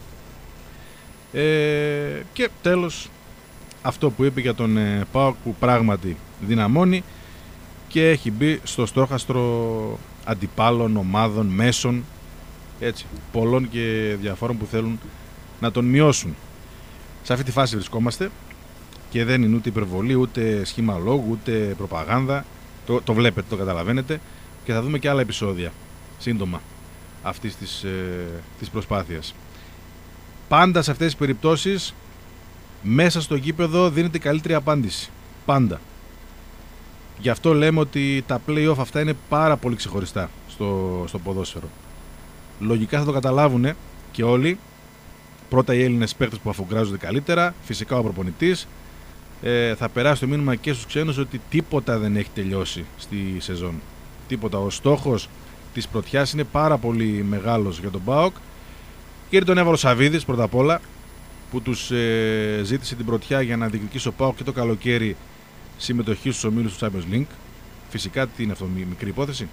Ε, και τέλος αυτό που είπε για τον ε, ΠΑΟΚ, που πράγματι δυναμώνει και έχει μπει στο στόχαστρο αντιπάλων, ομάδων, μέσων, έτσι, πολλών και διαφόρων που θέλουν να τον μειώσουν. Σε αυτή τη φάση βρισκόμαστε και δεν είναι ούτε υπερβολή, ούτε σχήμα λόγου, ούτε προπαγάνδα. Το, το βλέπετε, το καταλαβαίνετε και θα δούμε και άλλα επεισόδια σύντομα αυτής της, ε, της προσπάθειας. Πάντα σε αυτές τις περιπτώσεις μέσα στο γήπεδο δίνεται καλύτερη απάντηση. Πάντα. Γι' αυτό λέμε ότι τα play-off αυτά είναι πάρα πολύ ξεχωριστά στο, στο ποδόσφαιρο. Λογικά θα το καταλάβουν και όλοι. Πρώτα οι Έλληνες παίκτες που αφογκράζονται καλύτερα, φυσικά ο προπονητής. Ε, θα περάσει το μήνυμα και στους ξένους ότι τίποτα δεν έχει τελειώσει στη σεζόν. Τίποτα. Ο στόχος της πρωτιάς είναι πάρα πολύ μεγάλος για τον ΠΑΟΚ. Και τον έβαλε ο Σαββίδης πρώτα απ' όλα, που τους ε, ζήτησε την πρωτιά για να διεκδικήσει ο ΠΑΟΚ και το καλοκαίρι συμμετοχή στους ομίλους του Champions League. Φυσικά, τι είναι αυτό, μικρή υπόθεση.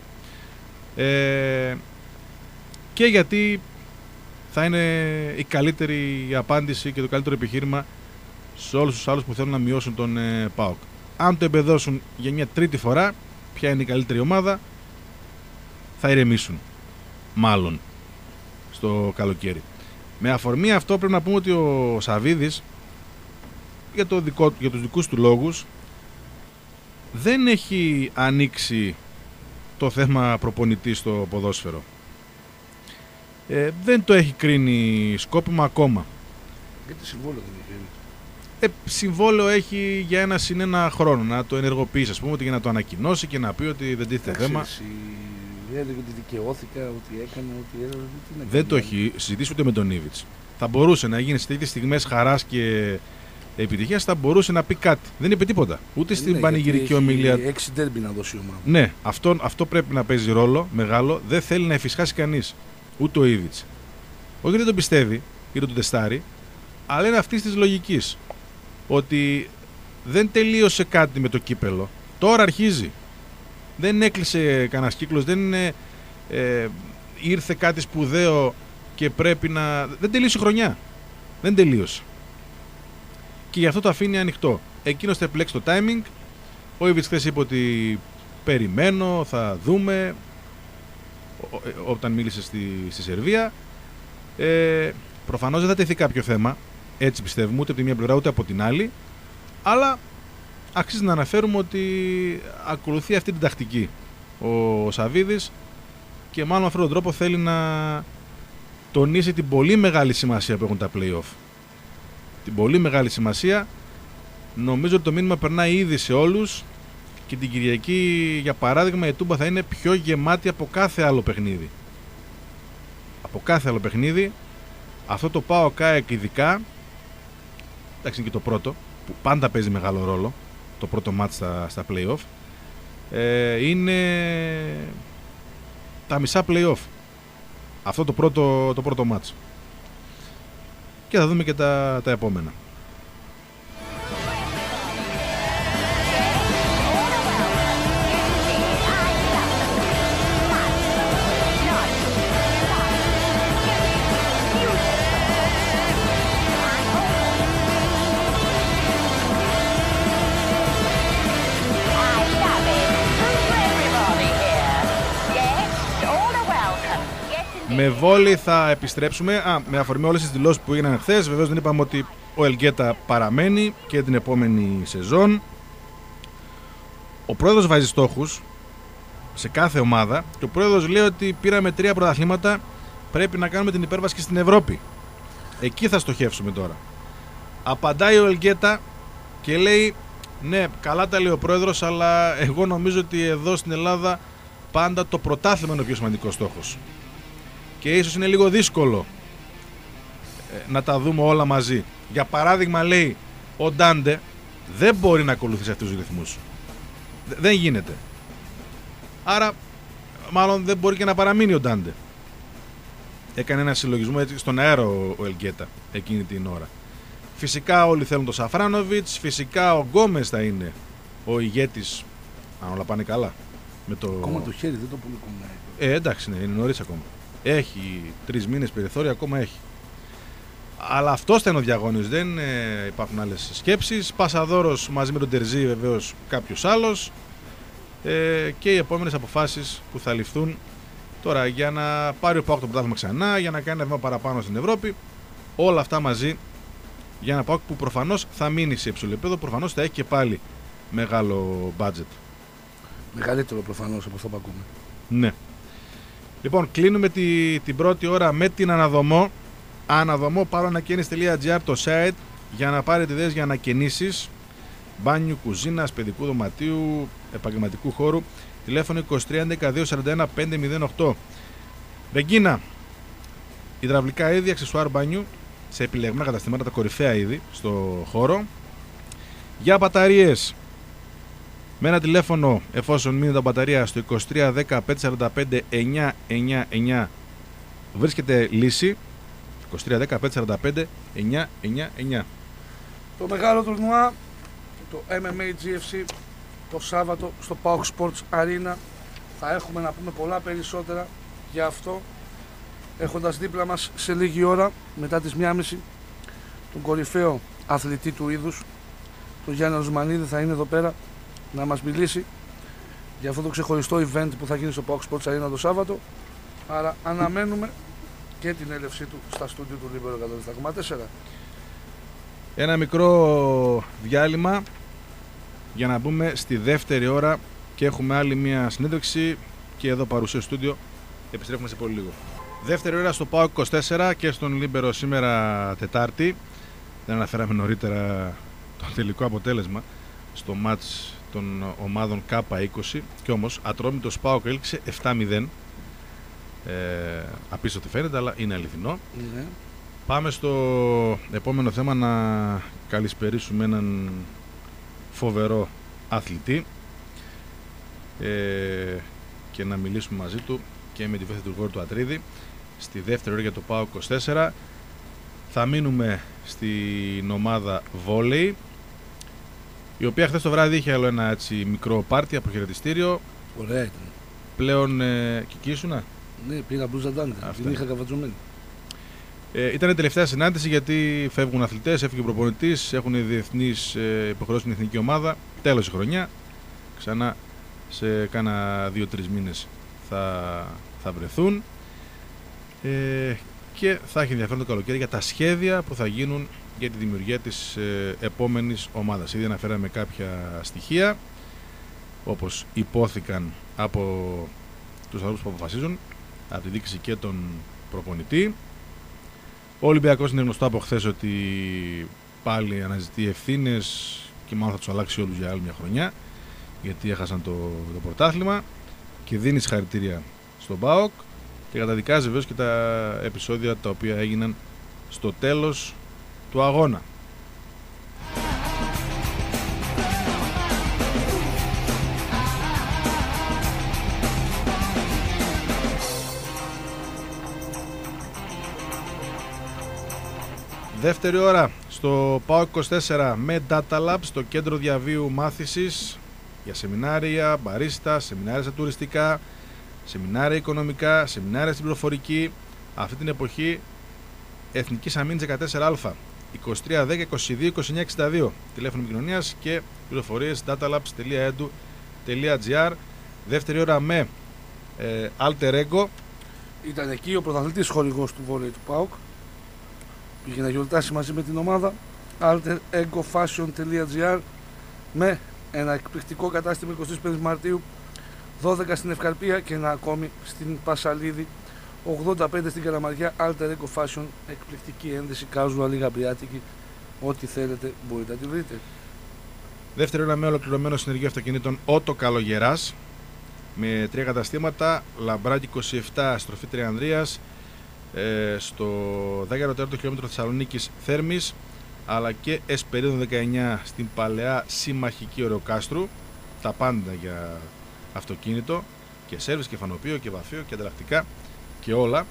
Ε, και γιατί θα είναι η καλύτερη απάντηση και το καλύτερο επιχείρημα σε όλους τους άλλους που θέλουν να μειώσουν τον ε, ΠΑΟΚ. Αν το εμπεδώσουν για μια τρίτη φορά, ποια είναι η καλύτερη ομάδα, θα ηρεμήσουν. Μάλλον στο καλοκαίρι. Με αφορμή αυτό πρέπει να πούμε ότι ο Σαββίδης για, το δικό, για τους δικούς του λόγους δεν έχει ανοίξει το θέμα προπονητή στο ποδόσφαιρο. Ε, δεν το έχει κρίνει σκόπιμα ακόμα. Γιατί συμβόλαιο δεν έχει? Ε, συμβόλαιο έχει για ένα συν ένα χρόνο να το ενεργοποιήσει, ας πούμε, ότι για να το ανακοινώσει και να πει ότι δεν τίθεται θέμα. Έλεγε ότι δικαιώθηκα, ότι έκανε, ότι έλεγε. Δεν το έχει συζητήσει ούτε με τον Ήβιτς. Θα μπορούσε να γίνει σε τέτοιες στιγμές χαράς και επιτυχίας, θα μπορούσε να πει κάτι. Δεν είπε τίποτα. Ούτε στην πανηγυρική ομιλία. Έξι ντέρμπι να δώσει η ομάδα. Ναι, αυτό, αυτό πρέπει να παίζει ρόλο μεγάλο. Δεν θέλει να εφισχάσει κανείς. ούτε ο Ήβιτς. Όχι γιατί δεν τον πιστεύει ή δεν τον τεστάρει, αλλά είναι αυτής της λογικής. Ότι δεν τελείωσε κάτι με το κύπελο. Τώρα αρχίζει. Δεν έκλεισε κανένας κύκλος, δεν είναι, ε, ήρθε κάτι σπουδαίο και πρέπει να... Δεν τελείωσε η χρονιά. Δεν τελείωσε. Και γι' αυτό το αφήνει ανοιχτό. Εκείνος θα επιλέξει το timing. Ο Ήβιτς χθες είπε ότι περιμένω, θα δούμε, όταν μίλησε στη, στη Σερβία. Ε, προφανώς δεν θα τεθεί κάποιο θέμα, έτσι πιστεύουμε, ούτε από τη μία πλευρά ούτε από την άλλη, αλλά αξίζει να αναφέρουμε ότι ακολουθεί αυτή την τακτική ο Σαββίδης και μάλλον με αυτόν τον τρόπο θέλει να τονίσει την πολύ μεγάλη σημασία που έχουν τα play-off. Την πολύ μεγάλη σημασία. Νομίζω ότι το μήνυμα περνάει ήδη σε όλους και την Κυριακή, για παράδειγμα, η Τούμπα θα είναι πιο γεμάτη από κάθε άλλο παιχνίδι. Από κάθε άλλο παιχνίδι. Αυτό το ΠΑΟΚ ΑΕΚ ειδικά, εντάξει είναι και το πρώτο, που πάντα παίζει μεγάλο ρόλο, το πρώτο μάτς στα, στα play-off, ε, είναι τα μισά play-off. Αυτό το πρώτο, το πρώτο μάτς. Και θα δούμε και τα, τα επόμενα. Με Βόλι θα επιστρέψουμε. Α, με αφορμή όλες τις δηλώσεις που έγιναν χθες. Βεβαίως δεν είπαμε ότι ο Ελγκέτα παραμένει και την επόμενη σεζόν. Ο πρόεδρος βάζει στόχους σε κάθε ομάδα και ο πρόεδρος λέει ότι πήραμε τρία πρωταθλήματα, πρέπει να κάνουμε την υπέρβαση και στην Ευρώπη. Εκεί θα στοχεύσουμε τώρα. Απαντάει ο Ελγκέτα και λέει ναι, καλά τα λέει ο πρόεδρος, αλλά εγώ νομίζω ότι εδώ στην Ελλάδα πάντα το πρωτάθλημα είναι ο πιο σημαντικός στόχος. Και ίσως είναι λίγο δύσκολο ε, να τα δούμε όλα μαζί. Για παράδειγμα, λέει, ο Ντάντε δεν μπορεί να ακολουθήσει αυτούς τους ρυθμούς. Δε, δεν γίνεται. Άρα, μάλλον δεν μπορεί και να παραμείνει ο Ντάντε. Έκανε ένα συλλογισμό έτσι, στον αέρα ο, ο Ελγκέτα εκείνη την ώρα. Φυσικά όλοι θέλουν τον Σαφράνοβιτς. Φυσικά ο Γκόμες θα είναι ο ηγέτης, αν όλα πάνε καλά. Με το... Ακόμα το χέρι δεν το πολύ κομμάει. Ε, εντάξει, ναι, είναι νωρίς ακόμα. Έχει τρεις μήνες περιθώρια, ακόμα έχει. Αλλά αυτός θα είναι ο διαγώνιος, δεν ε, υπάρχουν άλλες σκέψεις. Πασαδόρος μαζί με τον Τερζή, βεβαίως κάποιος άλλος. Ε, και οι επόμενες αποφάσεις που θα ληφθούν τώρα για να πάρει ο ΠΑΟΚ το πρωτάθλημα ξανά, για να κάνει ένα βήμα παραπάνω στην Ευρώπη. Όλα αυτά μαζί για ένα ΠΑΟΚ που προφανώς θα μείνει σε υψηλό επίπεδο, προφανώς θα έχει και πάλι μεγάλο budget. Μεγαλύτερο προφανώς από αυτό που ακούμε. Ναι. Λοιπόν, κλείνουμε τη, την πρώτη ώρα με την αναδομό. Αναδομό παροανακαίνιση τελεία τζι άρ το site για να πάρετε ιδέες για ανακαινήσεις μπάνιου, κουζίνας, παιδικού δωματίου, επαγγελματικού χώρου. Τηλέφωνο είκοσι τρία έντεκα διακόσια σαράντα ένα πεντακόσια οκτώ. Ρεγκίνα, υδραυλικά είδη, αξεσουάρ μπάνιου σε επιλεγμένα καταστήματα, τα κορυφαία είδη στο χώρο. Για μπαταρίες, με ένα τηλέφωνο, εφόσον μείνει τα μπαταρία, στο είκοσι τρία δέκα πεντακόσια σαράντα πέντε εννιακόσια ενενήντα εννιά βρίσκεται λύση. είκοσι τρία δέκα πεντακόσια σαράντα πέντε εννιακόσια ενενήντα εννιά. Το μεγάλο τουρνουά, το εμ εμ έι τζι εφ σι, το Σάββατο στο PAOK Sports Arena. Θα έχουμε να πούμε πολλά περισσότερα για αυτό, έχοντας δίπλα μας σε λίγη ώρα, μετά τις μία και μισή, τον κορυφαίο αθλητή του είδους, τον Γιάννη Οσμανίδη, θα είναι εδώ πέρα να μας μιλήσει για αυτό το ξεχωριστό event που θα γίνει στο PAOK Sports Arena το Σάββατο. Άρα αναμένουμε και την έλευσή του στα στούντιο του Λίμπερο εκατόν επτά κόμμα τέσσερα. Ένα μικρό διάλειμμα για να μπούμε στη δεύτερη ώρα και έχουμε άλλη μια συνέντευξη και εδώ παρουσία στο στούντιο. Επιστρέφουμε σε πολύ λίγο. Δεύτερη ώρα στο PAOK είκοσι τέσσερα και στον Λίμπερο σήμερα Τετάρτη. Δεν αναφέραμε νωρίτερα το τελικό αποτέλεσμα στο μάτς των ομάδων K είκοσι και όμως ατρόμητος PAOK έληξε επτά μηδέν. Ε, απίστευτο φαίνεται, αλλά είναι αληθινό. Ναι. Πάμε στο επόμενο θέμα, να καλησπερίσουμε έναν φοβερό αθλητή ε, και να μιλήσουμε μαζί του και με τη Βέθη του Γόρου του Ατρίδη. στη δεύτερη ώρα για το ΠΑΟΚ είκοσι τέσσερα. Θα μείνουμε στην ομάδα βόλεϊ, η οποία χθες το βράδυ είχε άλλο ένα έτσι μικρό πάρτι, αποχαιρετιστήριο. Ωραία ήταν. Πλέον ε, και εκεί ήσουνα. Ναι, πήγα μπλούζα ντάντε, την είχα καβατζωμένη. Ε, ήταν η τελευταία συνάντηση γιατί φεύγουν αθλητές, έφυγε ο προπονητής, έχουν διεθνείς ε, υποχρεώσεις στην εθνική ομάδα. Τέλος η χρονιά. Ξανά σε κάνα δύο-τρεις μήνες θα, θα βρεθούν. Ε, και θα έχει ενδιαφέρον το καλοκαίρι για τα σχέδια που θα γίνουν για τη δημιουργία της ε, επόμενης ομάδας. Ήδη αναφέραμε κάποια στοιχεία, όπως υπόθηκαν από τους ανθρώπους που αποφασίζουν, από τη διοίκηση και τον προπονητή. Ο Ολυμπιακός είναι γνωστό από χθες ότι πάλι αναζητεί ευθύνες και μάλλον θα τους αλλάξει όλους για άλλη μια χρονιά, γιατί έχασαν το, το πρωτάθλημα, και δίνει συγχαρητήρια στον ΠΑΟΚ και καταδικάζει βεβαίως και τα επεισόδια τα οποία έγιναν στο τέλος του αγώνα. Δεύτερη ώρα στο ΠΑΟΚ είκοσι τέσσερα με Data Labs, το κέντρο διαβίου μάθησης για σεμινάρια, μπαρίστα, σεμινάρια στα τουριστικά, σεμινάρια οικονομικά, σεμινάρια στην πληροφορική. Αυτή την εποχή Εθνικής Αμήνης δεκατέσσερα α, είκοσι τρία δέκα είκοσι δύο είκοσι εννιά εξήντα δύο, τηλέφωνο επικοινωνίας και πληροφορίες datalabs τελεία edu τελεία gr. Δεύτερη ώρα με ε, Alter Ego. Ήταν εκεί ο πρωταθλητής χορηγός του βόλεϊ του ΠΑΟΚ. Πήγε να γιορτάσει μαζί με την ομάδα. alter ego fashion τελεία gr, με ένα εκπληκτικό κατάστημα εικοστή πέμπτη Μαρτίου, δώδεκα στην Ευκαρπία και ένα ακόμη στην Πασαλίδη, ογδόντα πέντε στην Καλαμαριά. Alter Ego Fashion, εκπληκτική ένδυση, casual ή γαμπριάτικη, ό,τι θέλετε μπορείτε να τη βρείτε. Δεύτερη ώρα με ολοκληρωμένο συνεργείο αυτοκινήτων Ότο Καλογεράς, με τρία καταστήματα, Λαμπράκη είκοσι επτά, στροφή Τριανδρίας, ε, στο δέκατο τέταρτο χιλιόμετρο Θεσσαλονίκης Θέρμης, αλλά και Εσπερίδων δεκαεννιά στην παλαιά Συμμαχική Ωρεοκάστρου. Τα πάντα για αυτοκίνητο, και σέρβις και φανοπείο και βαφείο και ανταλλακτικά και όλα.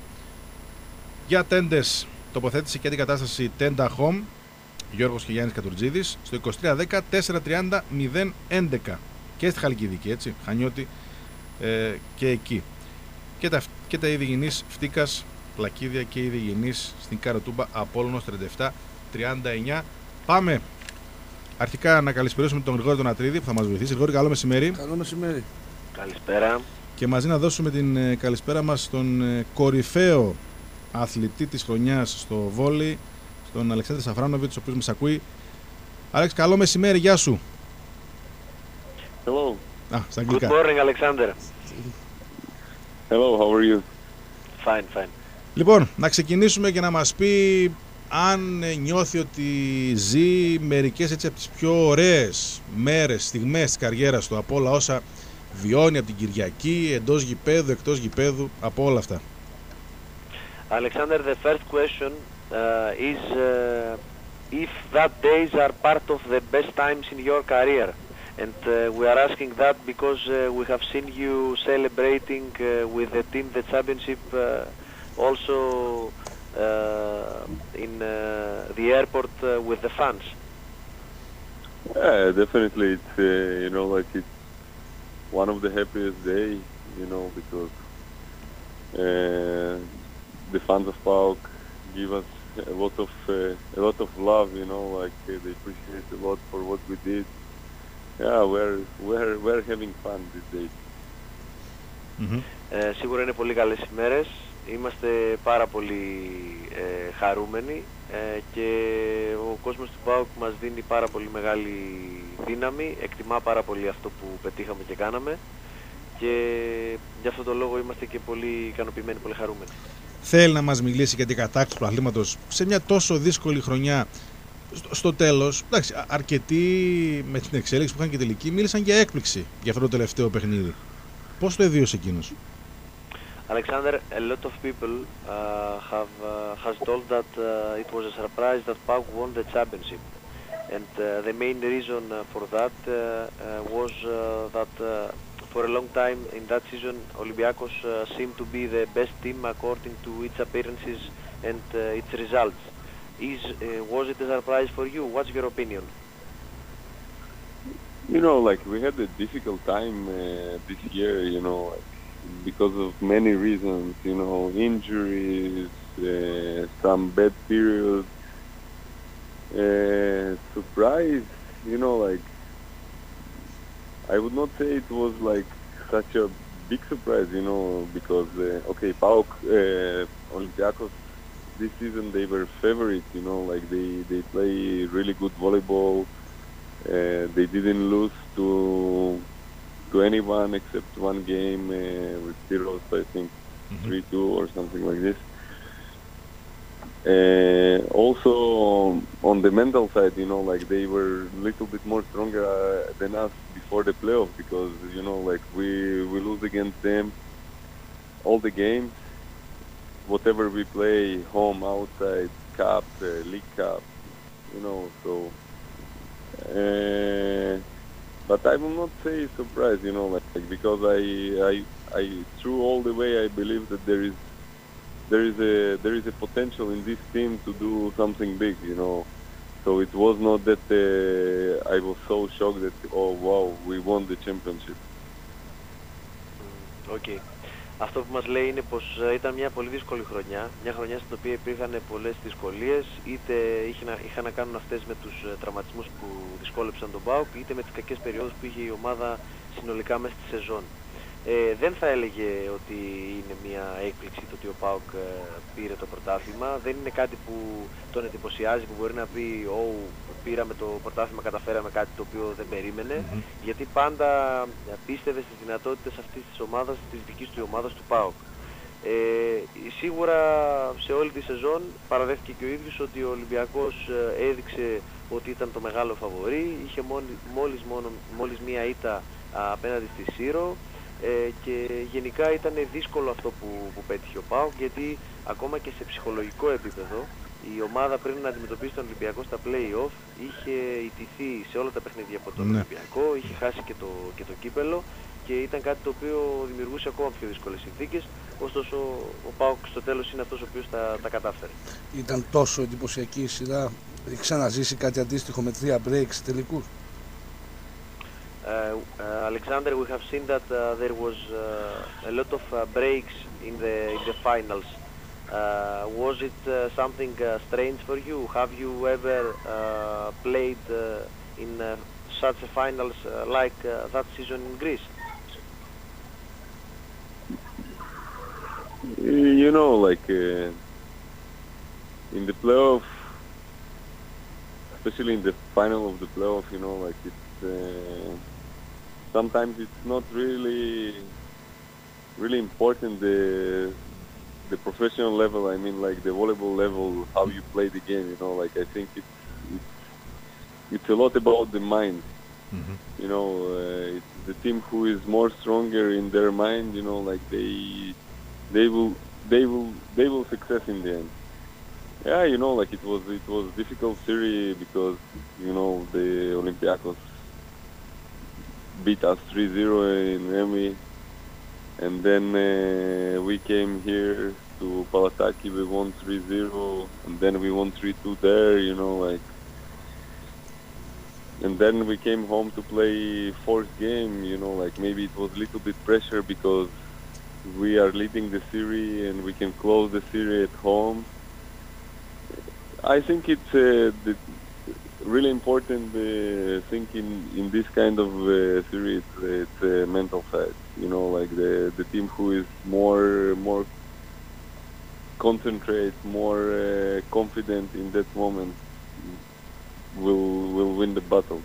Για τέντες, τοποθέτηση και αντικατάσταση Tenda Home, Γιώργος και Γιάννης Κατουρτζίδης, στο είκοσι τρία δέκα τετρακόσια τριάντα μηδέν έντεκα, και στη Χαλκιδική, έτσι, Χανιώτη, ε, και εκεί. Και τα, και τα είδη γηνής Φτύκας, Πλακίδια, και είδη γηνής στην Καροτούμπα, Απόλλωνος τριάντα επτά τριάντα εννιά. Πάμε αρχικά να καλησπερίσουμε τον Γρηγόρη τον Ατρίδη που θα μας βοηθήσει. Γρηγόρη, καλό μεσημέρι. Καλό μεσημέρι. Καλησπέρα. Και μαζί να δώσουμε την ε, καλησπέρα μας στον ε, κορυφαίο αθλητή της χρονιάς στο βόλεϊ, τον Αλεξάνδρη Σαφράνοβιτς, ο οποίος μας ακούει. Άλεξ, καλό μεσημέρι, γεια σου. Hello. Α, στα αγγλικά. Good morning, Alexander. Hello, how are you? Fine, fine. Λοιπόν, να ξεκινήσουμε και να μας πει αν ε, νιώθει ότι ζει μερικές έτσι από τις πιο ωραίες μέρες, στιγμές της καριέρας του, από όλα όσα βιώνει από την Κυριακή, εντός γηπέδου, εκτός γηπέδου, από όλα αυτά. Alexander, the first question uh, is uh, if that days are part of the best times in your career. And uh, we are asking that because uh, we have seen you celebrating uh, with the team the championship uh, also uh, in uh, the airport uh, with the fans. Yeah, definitely. It's uh, you know like it's one of the happiest days, you know, because uh, the fans of PAOK give us a lot of uh, a lot of love, you know, like uh, they appreciate a lot for what we did. Yeah, we're we're we're having fun these days. Mm-hmm. Ε, σίγουρα είναι πολύ καλές ημέρες. Είμαστε πάρα πολύ ε, χαρούμενοι ε, και ο κόσμος του ΠΑΟΚ μας δίνει πάρα πολύ μεγάλη δύναμη, εκτιμά πάρα πολύ αυτό που πετύχαμε και κάναμε και γι' αυτό το λόγο είμαστε και πολύ ικανοποιημένοι, πολύ χαρούμενοι. Θέλει να μας μιλήσει για την κατάκτηση του αθλήματος σε μια τόσο δύσκολη χρονιά. Στο, στο τέλος, εντάξει, αρκετοί με την εξέλιξη που είχαν και τελική μίλησαν για έκπληξη για αυτό το τελευταίο παιχνίδι. Πώς το εδίωσε εκείνος? Alexander, a lot of people uh, have uh, has told that uh, it was a surprise that PAOK won the championship, and uh, the main reason uh, for that uh, uh, was uh, that uh, for a long time in that season, Olympiacos uh, seemed to be the best team according to its appearances and uh, its results. Is, uh, was it a surprise for you? What's your opinion? You know, like we had a difficult time uh, this year, you know, like, because of many reasons, you know, injuries, uh, some bad periods. Uh, surprise, you know, like, I would not say it was like such a big surprise, you know, because, uh, okay, PAOK, uh, Olympiacos, this season they were favorites, you know, like they, they play really good volleyball. Uh, they didn't lose to to anyone except one game uh, with Tyros, I think, three two or something like this. Uh, also, on the mental side, you know, like they were a little bit more stronger uh, than us before the playoff because, you know, like we, we lose against them all the games, whatever we play, home, outside, cup, uh, league cup, you know, so... Uh, but I will not say surprise, you know, like, like because I, I, I, through all the way, I believe that there is, there is a, there is a potential in this team to do something big, you know. So it was not that uh, I was so shocked that, oh wow, we won the championship. Okay. Αυτό που μας λέει είναι πως ήταν μια πολύ δύσκολη χρονιά, μια χρονιά στην οποία υπήρχαν πολλές δυσκολίες, είτε είχαν να κάνουν αυτές με τους τραυματισμούς που δυσκόλεψαν τον ΠΑΟΚ, είτε με τις κακές περιόδους που είχε η ομάδα συνολικά μέσα στη σεζόν. Ε, δεν θα έλεγε ότι είναι μια έκπληξη το ότι ο ΠΑΟΚ ε, πήρε το πρωτάθλημα. Δεν είναι κάτι που τον εντυπωσιάζει, που μπορεί να πει «Ω, πήραμε το πρωτάθλημα, καταφέραμε κάτι το οποίο δεν περίμενε», mm-hmm. γιατί πάντα πίστευε στις δυνατότητες αυτής της ομάδας, της δικής του ομάδας του ΠΑΟΚ. Ε, σίγουρα σε όλη τη σεζόν παραδέχτηκε και ο ίδιος ότι ο Ολυμπιακός έδειξε ότι ήταν το μεγάλο φαβορί, είχε μόλις, μόνο, μόλις μία ήττα απέναντι στη Σύρο. Ε, και γενικά ήταν δύσκολο αυτό που, που πέτυχε ο ΠΑΟΚ, γιατί ακόμα και σε ψυχολογικό επίπεδο η ομάδα πριν να αντιμετωπίσει τον Ολυμπιακό στα play-off είχε ιτηθεί σε όλα τα παιχνίδια από τον ναι. Ολυμπιακό, είχε χάσει και το, και το κύπελο και ήταν κάτι το οποίο δημιουργούσε ακόμα πιο δύσκολες συνθήκες, ωστόσο ο ΠΑΟΚ στο τέλος είναι αυτός ο οποίος τα, τα κατάφερε. Ήταν τόσο εντυπωσιακή η σειρά, έχει ξαναζήσει κάτι αντίστοιχο με τρία breaks τελικούς? Uh, uh, Alexander, we have seen that uh, there was uh, a lot of uh, breaks in the in the finals. Uh, was it uh, something uh, strange for you? Have you ever uh, played uh, in uh, such a finals uh, like uh, that season in Greece? You know, like uh, in the playoff, especially in the final of the playoff, you know, like it's. Uh, Sometimes it's not really, really important the the professional level. I mean, like the volleyball level, how you play the game. You know, like I think it's it's, it's a lot about the mind. Mm-hmm. You know, uh, it's the team who is more stronger in their mind. You know, like they they will they will they will success in the end. Yeah, you know, like it was it was difficult series because you know the Olympiacos beat us three zero in Remy, and then uh, we came here to Palataki, we won three zero, and then we won three two there, you know, like, and then we came home to play fourth game, you know, like maybe it was a little bit pressure because we are leading the series and we can close the series at home. I think it's uh, the really important uh, thing in, in this kind of uh, series, it's uh, mental side. You know, like the, the team who is more more concentrate, more uh, confident in that moment will will win the battle.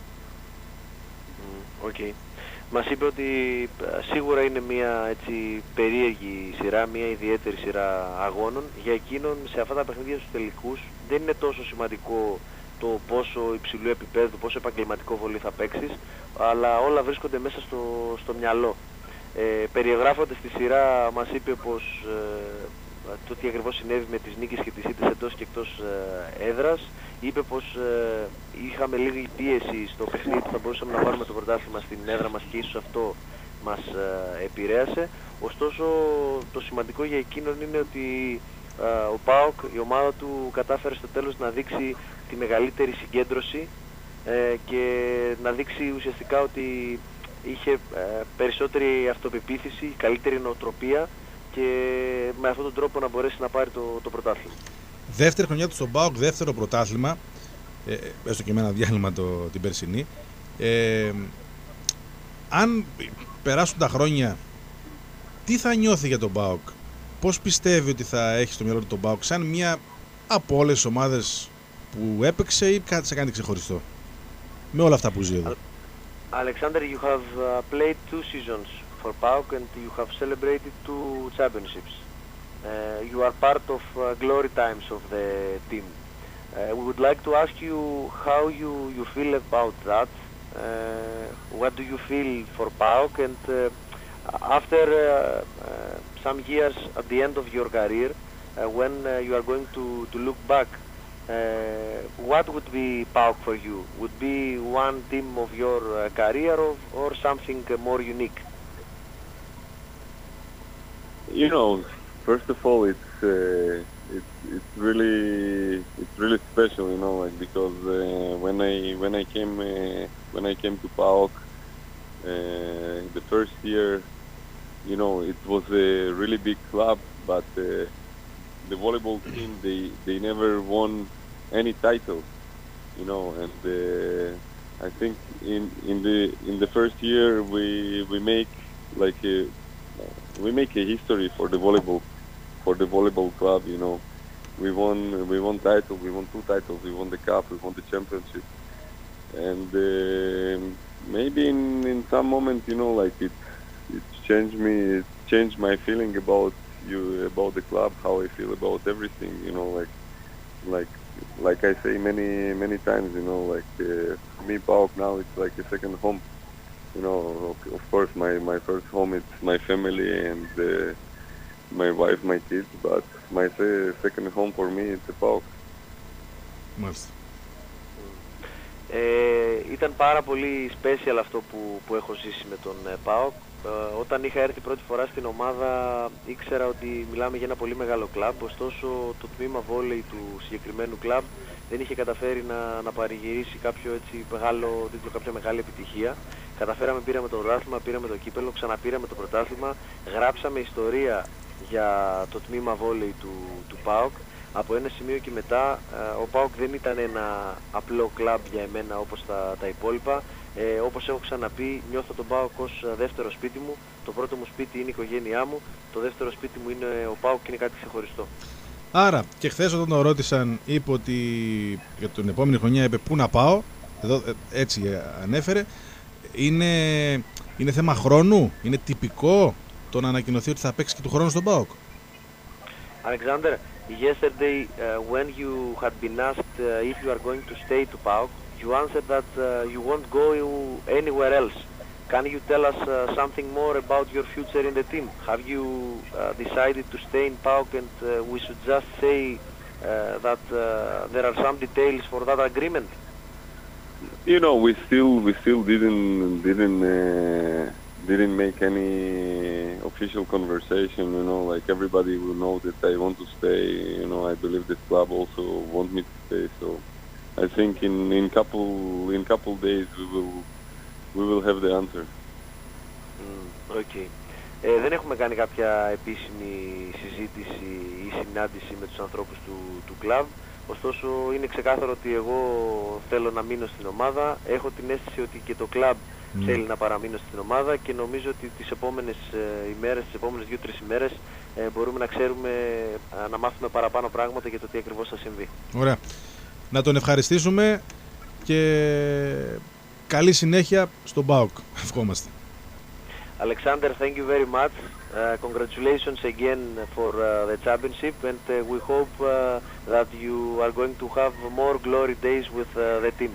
Okay. Μας είπε ότι σίγουρα είναι μια έτσι περίεργη σειρά, μια ιδιαίτερη σειρά αγώνων. Για εκείνον σε αυτά τα παιχνίδια στους τελικούς δεν είναι τόσο σημαντικό το πόσο υψηλού επίπεδου, πόσο επαγγελματικό βολή θα παίξεις, αλλά όλα βρίσκονται μέσα στο, στο μυαλό. Ε, περιγράφοντας τη σειρά μας είπε πως ε, το τι ακριβώς συνέβη με τις νίκες και τις ήττες εντός και εκτός ε, έδρας. Είπε πως ε, είχαμε λίγη πίεση στο παιχνίδι που θα μπορούσαμε να πάρουμε το πρωτάθλημα στην έδρα μας και ίσως αυτό μας ε, επηρέασε. Ωστόσο το σημαντικό για εκείνον είναι ότι ε, ο ΠΑΟΚ, η ομάδα του, κατάφερε στο τέλος να δείξει τη μεγαλύτερη συγκέντρωση ε, και να δείξει ουσιαστικά ότι είχε ε, περισσότερη αυτοπεποίθηση, καλύτερη νοοτροπία και με αυτόν τον τρόπο να μπορέσει να πάρει το, το πρωτάθλημα. Δεύτερη χρονιά του στον ΠΑΟΚ, δεύτερο πρωτάθλημα, ε, έστω και με ένα διάλειμμα το, την περσινή. Ε, αν περάσουν τα χρόνια, τι θα νιώθει για τον ΠΑΟΚ, πώς πιστεύει ότι θα έχει στο μυαλό του τον ΠΑΟΚ, σαν μια από όλες τις ομάδες που έπαιξε ή κάτι σε κάνει ξεχωριστό, με όλα αυτά που ζει εδώ? Alexander, you have uh, played two seasons for PAOK and you have celebrated two championships. Uh, you are part of uh, glory times of the team. Uh, we would like to ask you how you, you feel about that. Uh, what do you feel for PAOK, and uh, after uh, uh, some years at the end of your career, uh, when uh, you are going to, to look back, uh, what would be PAOK for you? Would be one team of your uh, career or, or something uh, more unique? You know, first of all, it's uh, it's it's really it's really special, you know, like because uh, when I when I came uh, when I came to PAOK uh, the first year, you know, it was a really big club, but uh, the volleyball team they they never won any title, you know, and uh, I think in in the in the first year we we make like a we make a history for the volleyball for the volleyball club, you know. We won we won title, we won two titles, we won the cup, we won the championship, and uh, maybe in in some moment, you know, like it it changed me, it changed my feeling about you about the club, how I feel about everything, you know, like like like I say many many times, you know, like uh, for me PAOK now it's like a second home, you know. Of, of course my my first home it's my family and uh, my wife, my kids, but my second home for me it's the PAOK. Μάλιστα. Ε, ήταν πάρα πολύ special αυτό που, που έχω ζήσει με τον ε, ΠΑΟΚ. Ε, όταν είχα έρθει πρώτη φορά στην ομάδα ήξερα ότι μιλάμε για ένα πολύ μεγάλο κλαμπ, ωστόσο το τμήμα βόλεϊ του συγκεκριμένου κλαμπ δεν είχε καταφέρει να, να παρηγυρίσει κάποιο έτσι μεγάλο τίτλο, κάποια μεγάλη επιτυχία. Καταφέραμε, πήραμε το πρωτάθλημα, πήραμε το κύπελο, ξαναπήραμε το πρωτάθλημα, γράψαμε ιστορία για το τμήμα βόλεϊ του, του ΠΑΟΚ. Από ένα σημείο και μετά ο ΠΑΟΚ δεν ήταν ένα απλό κλαμπ για εμένα όπως τα, τα υπόλοιπα. Ε, όπως έχω ξαναπεί, νιώθω τον ΠΑΟΚ ως δεύτερο σπίτι μου. Το πρώτο μου σπίτι είναι η οικογένειά μου, το δεύτερο σπίτι μου είναι ο ΠΑΟΚ και είναι κάτι ξεχωριστό. Άρα και χθες όταν τον ρώτησαν είπε ότι για την επόμενη χρονιά είπε πού να πάω, εδώ έτσι ανέφερε, είναι, είναι θέμα χρόνου, είναι τυπικό το να ανακοινωθεί ότι θα παίξει και του χρόνου στον ΠΑΟΚ? Alexander, yesterday uh, when you had been asked uh, if you are going to stay to PAOK, you answered that uh, you won't go anywhere else. Can you tell us uh, something more about your future in the team? Have you uh, decided to stay in PAOK, and uh, we should just say uh, that uh, there are some details for that agreement? You know, we still we still didn't didn't uh, didn't make any official conversation. You know, like everybody will know that I want to stay. You know, I believe this club also want me to stay. So I think in in couple in couple days we will we will have the answer. Mm, okay. Ε, δεν έχουμε κάνει κάποια επίσημη συζήτηση ή συνάντηση με τους ανθρώπους του, του κλαμπ. Ωστόσο είναι ξεκάθαρο ότι εγώ θέλω να μείνω στην ομάδα. Έχω την αίσθηση ότι και το κλαμπ mm. θέλει να παραμείνω στην ομάδα και νομίζω ότι τις επόμενες ε, ημέρες, τις επόμενες δύο-τρεις ημέρες ε, μπορούμε να ξέρουμε, ε, να μάθουμε παραπάνω πράγματα για το τι ακριβώς θα συμβεί. Ωραία. Να τον ευχαριστήσουμε και καλή συνέχεια στον ΠΑΟΚ. Ευχόμαστε. Alexander, thank you very much. Uh, congratulations again for uh, the championship, and uh, we hope uh, that you are going to have more glory days with uh, the team.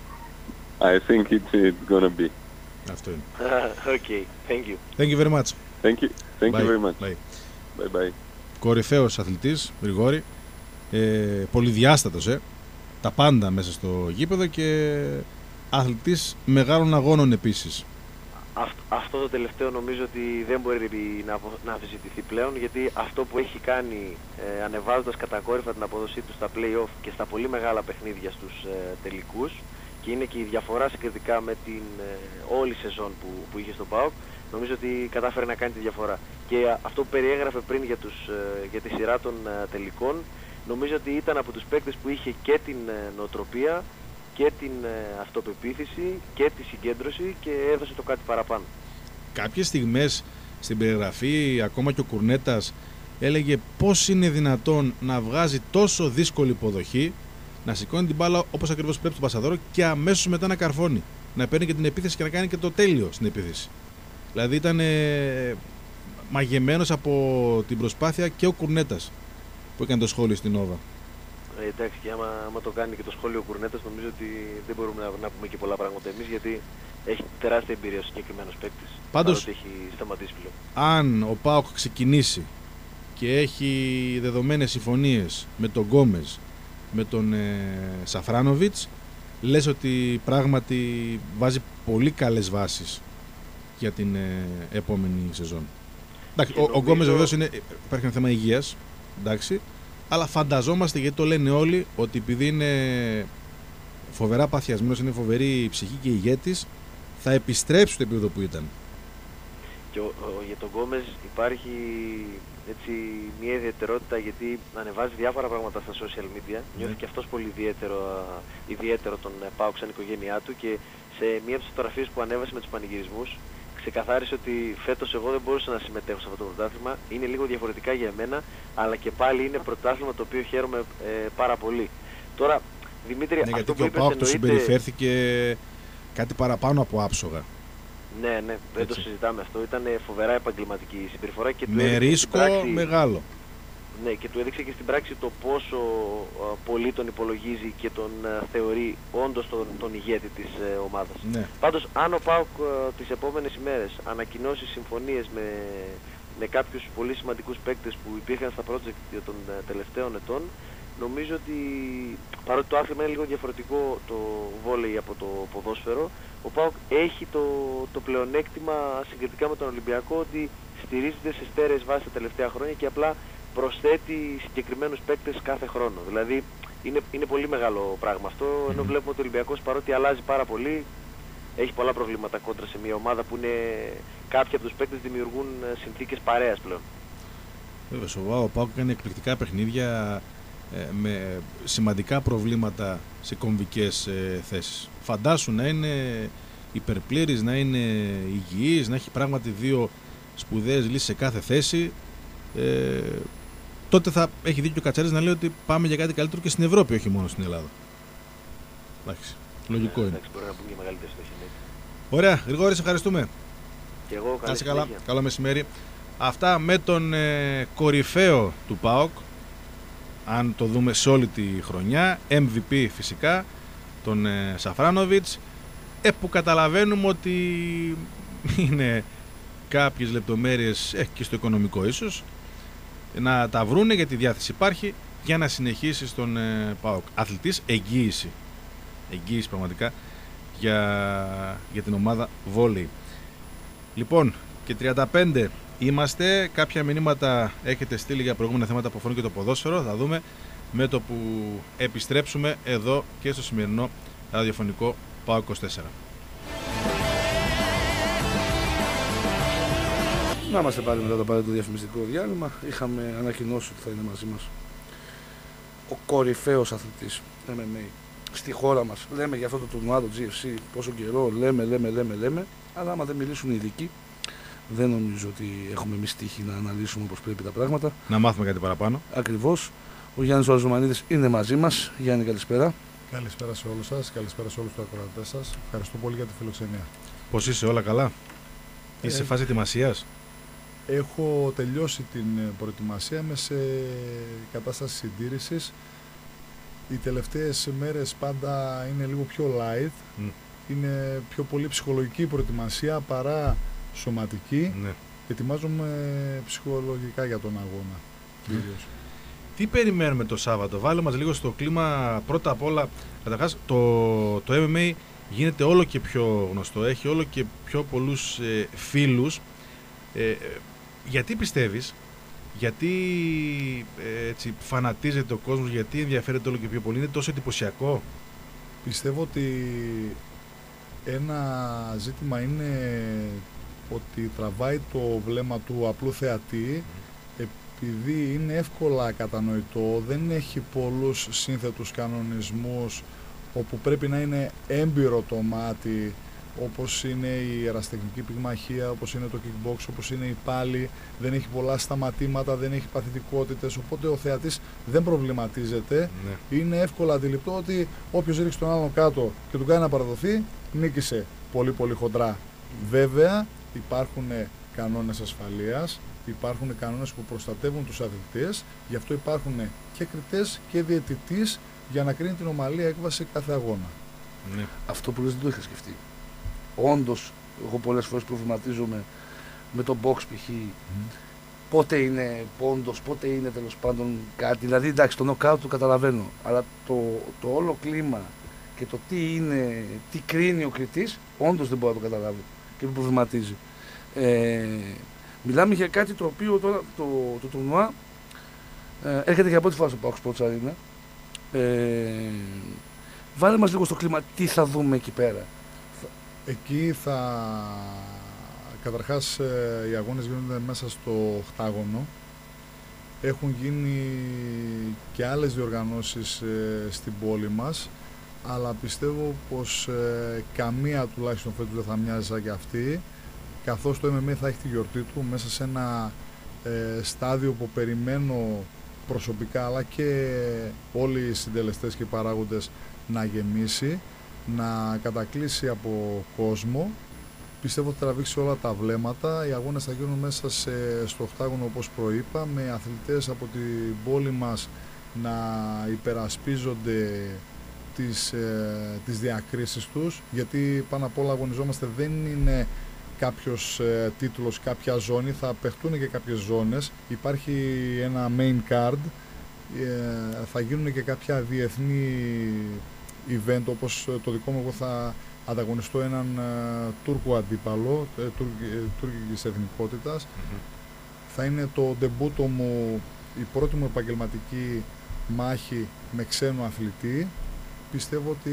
I think it's, it's gonna be. Αυτό είναι. Okay, thank you. Thank you very much. Thank you. Thank Bye. you very much. Bye. Bye bye. Κορυφαίος αθλητής, Γρηγόρη. Ε, πολυδιάστατος, ε. Τα πάντα μέσα στο γήπεδο και αθλητής μεγάλων αγώνων επίσης. αυ, αυτό το τελευταίο νομίζω ότι δεν μπορεί να, να αμφισβητηθεί πλέον, γιατί αυτό που έχει κάνει ε, ανεβάζοντας κατακόρυφα την απόδοσή του στα play-off και στα πολύ μεγάλα παιχνίδια στους ε, τελικούς, και είναι και η διαφορά συγκριτικά με την ε, όλη σεζόν που, που είχε στον ΠΑΟΚ, νομίζω ότι κατάφερε να κάνει τη διαφορά. Και ε, αυτό που περιέγραφε πριν για, τους, ε, για τη σειρά των ε, τελικών, νομίζω ότι ήταν από τους παίκτες που είχε και την ε, νοοτροπία και την ε, αυτοπεποίθηση και τη συγκέντρωση και έδωσε το κάτι παραπάνω. Κάποιες στιγμές στην περιγραφή, ακόμα και ο Κουρνέτας έλεγε πώς είναι δυνατόν να βγάζει τόσο δύσκολη υποδοχή, να σηκώνει την μπάλα όπως ακριβώς πρέπει στον Πασαδόρο και αμέσως μετά να καρφώνει. Να παίρνει και την επίθεση και να κάνει και το τέλειο στην επίθεση. Δηλαδή ήταν ε, μαγεμένος από την προσπάθεια και ο Κουρνέτας που έκανε το σχόλιο στην Νόβα. Ε, εντάξει, και άμα, άμα το κάνει και το σχόλιο ο Κουρνέτας, νομίζω ότι δεν μπορούμε να, να πούμε και πολλά πράγματα εμείς, γιατί έχει τεράστια εμπειρία ο συγκεκριμένος παίκτης. Πάντως, έχει σταματήσει πλέον. Αν ο ΠΑΟΚ ξεκινήσει και έχει δεδομένες συμφωνίες με τον Γκόμες, με τον ε, Σαφράνοβιτς, λες ότι πράγματι βάζει πολύ καλές βάσεις για την ε, επόμενη σεζόν. Εντάξει, ο, νομίζω... ο Γκόμες βεβαίως είναι, υπάρχει ένα θέμα υγείας, εντάξει, αλλά φανταζόμαστε, γιατί το λένε όλοι, ότι επειδή είναι φοβερά παθιασμένος, είναι φοβερή ψυχή και ηγέτης, θα επιστρέψει στο επίπεδο που ήταν. Και ο, ο, για τον Γκόμες υπάρχει έτσι μια ιδιαιτερότητα, γιατί ανεβάζει διάφορα πράγματα στα social media. Mm. Νιώθει και αυτός πολύ ιδιαίτερο, ιδιαίτερο τον ΠΑΟΚ σαν οικογένειά του, και σε μία από τις φωτογραφίες που ανέβασε με τους πανηγυρισμούς ξεκαθάρισε ότι φέτος εγώ δεν μπορούσα να συμμετέχω σε αυτό το πρωτάθλημα. Είναι λίγο διαφορετικά για μένα, αλλά και πάλι είναι πρωτάθλημα το οποίο χαίρομαι ε, πάρα πολύ. Τώρα, Δημήτρη, ναι, αυτό γιατί που και ο ΠΑΟΚ εννοείται... του συμπεριφέρθηκε κάτι παραπάνω από άψογα. Ναι, ναι, δεν το συζητάμε αυτό. Ήταν φοβερά επαγγελματική η συμπεριφορά και του με ρίσκο πράξη, μεγάλο. Ναι, και του έδειξε και στην πράξη το πόσο α, πολύ τον υπολογίζει και τον α, θεωρεί όντως τον, τον ηγέτη της ε, ομάδας. Ναι. Πάντως, αν ο ΠΑΟΚ τις επόμενες ημέρες ανακοινώσει συμφωνίες με, με κάποιους πολύ σημαντικούς παίκτες που υπήρχαν στα project των ε, τελευταίων ετών, νομίζω ότι παρότι το άθλημα είναι λίγο διαφορετικό το βόλεϊ από το ποδόσφαιρο, ο ΠΑΟΚ έχει το, το πλεονέκτημα συγκριτικά με τον Ολυμπιακό ότι στηρίζεται σε στέρεες βάσεις τα τελευταία χρόνια και απλά προσθέτει συγκεκριμένους παίκτες κάθε χρόνο. Δηλαδή είναι, είναι πολύ μεγάλο πράγμα αυτό, ενώ βλέπουμε ότι ο Ολυμπιακός, παρότι αλλάζει πάρα πολύ, έχει πολλά προβλήματα κόντρα σε μια ομάδα που είναι κάποιοι από τους παίκτες δημιουργούν συνθήκες παρέας πλέον. Βέβαια, σοβαρά, ο ΠΑΟΚ κάνει εκπληκτικά παιχνίδια ε, με σημαντικά προβλήματα σε κομβικές ε, θέσεις. Φαντάσου να είναι υπερπλήρης, να είναι υγιής, να έχει πράγματι δύο σπουδαίες λύσεις σε κάθε θέση. Ε, τότε θα έχει δίκιο ο Κατσάρης να λέει ότι πάμε για κάτι καλύτερο και στην Ευρώπη, όχι μόνο στην Ελλάδα. Εντάξει, λογικό ε, είναι. Εντάξει, μπορεί να πούμε για μεγαλύτερη στόχη. Ωραία, Γρηγόρη, σε ευχαριστούμε. Και εγώ, καλή Κάτσε καλά, καλό μεσημέρι. Αυτά με τον ε, κορυφαίο του ΠΑΟΚ, αν το δούμε σε όλη τη χρονιά, εμ βι πι φυσικά, τον ε, Σαφράνοβιτς, ε, που καταλαβαίνουμε ότι είναι κάποιες λεπτομέρειες, ε, και στο οικονομικό ίσως, να τα βρούνε, γιατί η διάθεση υπάρχει για να συνεχίσει στον ε, ΠΑΟΚ. Αθλητής, εγγύηση. Εγγύηση πραγματικά για, για την ομάδα βόλεϊ. Λοιπόν, και τριάντα πέντε είμαστε. Κάποια μηνύματα έχετε στείλει για προηγούμενα θέματα που αφορούν και το ποδόσφαιρο. Θα δούμε με το που επιστρέψουμε εδώ και στο σημερινό ραδιοφωνικό ΠΑΟΚ είκοσι τέσσερα. Να είμαστε πάλι μετά το απαραίτητο διαφημιστικό διάλειμμα. Είχαμε ανακοινώσει ότι θα είναι μαζί μας ο κορυφαίος αθλητής εμ εμ έι στη χώρα μας. Λέμε για αυτό το τουρνουά, το τζι εφ σι, πόσο καιρό λέμε, λέμε, λέμε, λέμε. Αλλά άμα δεν μιλήσουν οι ειδικοί, δεν νομίζω ότι έχουμε εμείς τύχη να αναλύσουμε όπως πρέπει τα πράγματα. Να μάθουμε κάτι παραπάνω. Ακριβώς. Ο Γιάννης Ζουμανίδης είναι μαζί μας. Γιάννη, καλησπέρα. Καλησπέρα σε όλους σας, καλησπέρα σε όλους τους ακροατές σας. Ευχαριστώ πολύ για τη φιλοξενία. Πώς είσαι, όλα καλά? Ε, είσαι σε φάση ετοιμασίας? Έχω τελειώσει την προετοιμασία, είμαι σε κατάσταση συντήρησης. Οι τελευταίες μέρες πάντα είναι λίγο πιο light, mm. είναι πιο πολύ ψυχολογική προετοιμασία παρά σωματική. Mm. Ετοιμάζομαι ψυχολογικά για τον αγώνα. Mm. Τι περιμένουμε το Σάββατο? Βάλε μας λίγο στο κλίμα. Πρώτα απ' όλα, καταρχάς, το, το εμ εμ έι γίνεται όλο και πιο γνωστό, έχει όλο και πιο πολλούς ε, φίλους. Ε, γιατί πιστεύεις, γιατί ε, έτσι, φανατίζεται ο κόσμος, γιατί ενδιαφέρεται όλο και πιο πολύ, είναι τόσο εντυπωσιακό? Πιστεύω ότι ένα ζήτημα είναι ότι τραβάει το βλέμμα του απλού θεατή, επειδή είναι εύκολα κατανοητό, δεν έχει πολλούς σύνθετους κανονισμούς όπου πρέπει να είναι έμπειρο το μάτι, όπως είναι η ερασιτεχνική πυγμαχία, όπως είναι το kickbox, όπως είναι η πάλι, δεν έχει πολλά σταματήματα, δεν έχει παθητικότητες, οπότε ο θεατής δεν προβληματίζεται. Ναι. Είναι εύκολα αντιληπτό ότι όποιος ρίξει τον άλλον κάτω και του κάνει να παραδοθεί, νίκησε πολύ πολύ χοντρά. Βέβαια υπάρχουν κανόνες ασφαλείας, υπάρχουν κανόνες που προστατεύουν τους αθλητές, γι' αυτό υπάρχουν και κριτές και διαιτητής για να κρίνει την ομαλή έκβαση κάθε αγώνα. Ναι. Αυτό που λες δεν το είχα σκεφτεί. Όντως, εγώ πολλές φορές προβληματίζομαι με το box π.χ. Mm. Πότε είναι πόντος, πότε είναι τέλος πάντων κάτι. Δηλαδή, εντάξει, το knockout το καταλαβαίνω, αλλά το, το όλο κλίμα και το τι είναι, τι κρίνει ο κριτής, όντως δεν μπορώ να το καταλάβω και με προβληματίζει. Ε, μιλάμε για κάτι το οποίο τώρα το, το τουρνουά ε, έρχεται για πρώτη φορά στο Paok Sports Arena. Ε, βάλε μας λίγο στο κλίμα τι θα δούμε εκεί πέρα. Εκεί θα... Καταρχάς ε, οι αγώνες γίνονται μέσα στο οκτάγωνο. Έχουν γίνει και άλλες διοργανώσεις ε, στην πόλη μας, αλλά πιστεύω πως ε, καμία τουλάχιστον φέτος δεν θα μοιάζει σαν και αυτή, καθώς το εμ εμ έι θα έχει τη γιορτή του μέσα σε ένα ε, στάδιο που περιμένω προσωπικά αλλά και όλοι οι συντελεστές και οι παράγοντες να γεμίσει, να κατακλείσει από κόσμο. Πιστεύω ότι θα τραβήξει όλα τα βλέμματα. Οι αγώνες θα γίνουν μέσα σε, στο οκτάγωνο όπως προείπα, με αθλητές από την πόλη μας να υπερασπίζονται τις, ε, τις διακρίσεις τους, γιατί πάνω απ' όλα αγωνιζόμαστε, δεν είναι κάποιος ε, τίτλος, κάποια ζώνη, θα παιχτούν και κάποιες ζώνες. Υπάρχει ένα main card, ε, θα γίνουν και κάποια διεθνή event, όπως το δικό μου. Εγώ θα ανταγωνιστώ έναν uh, Τούρκο αντίπαλο, ε, τουρκικής εθνικότητας. Mm-hmm. Θα είναι το ντεμπούτο μου, η πρώτη μου επαγγελματική μάχη με ξένο αθλητή. Πιστεύω ότι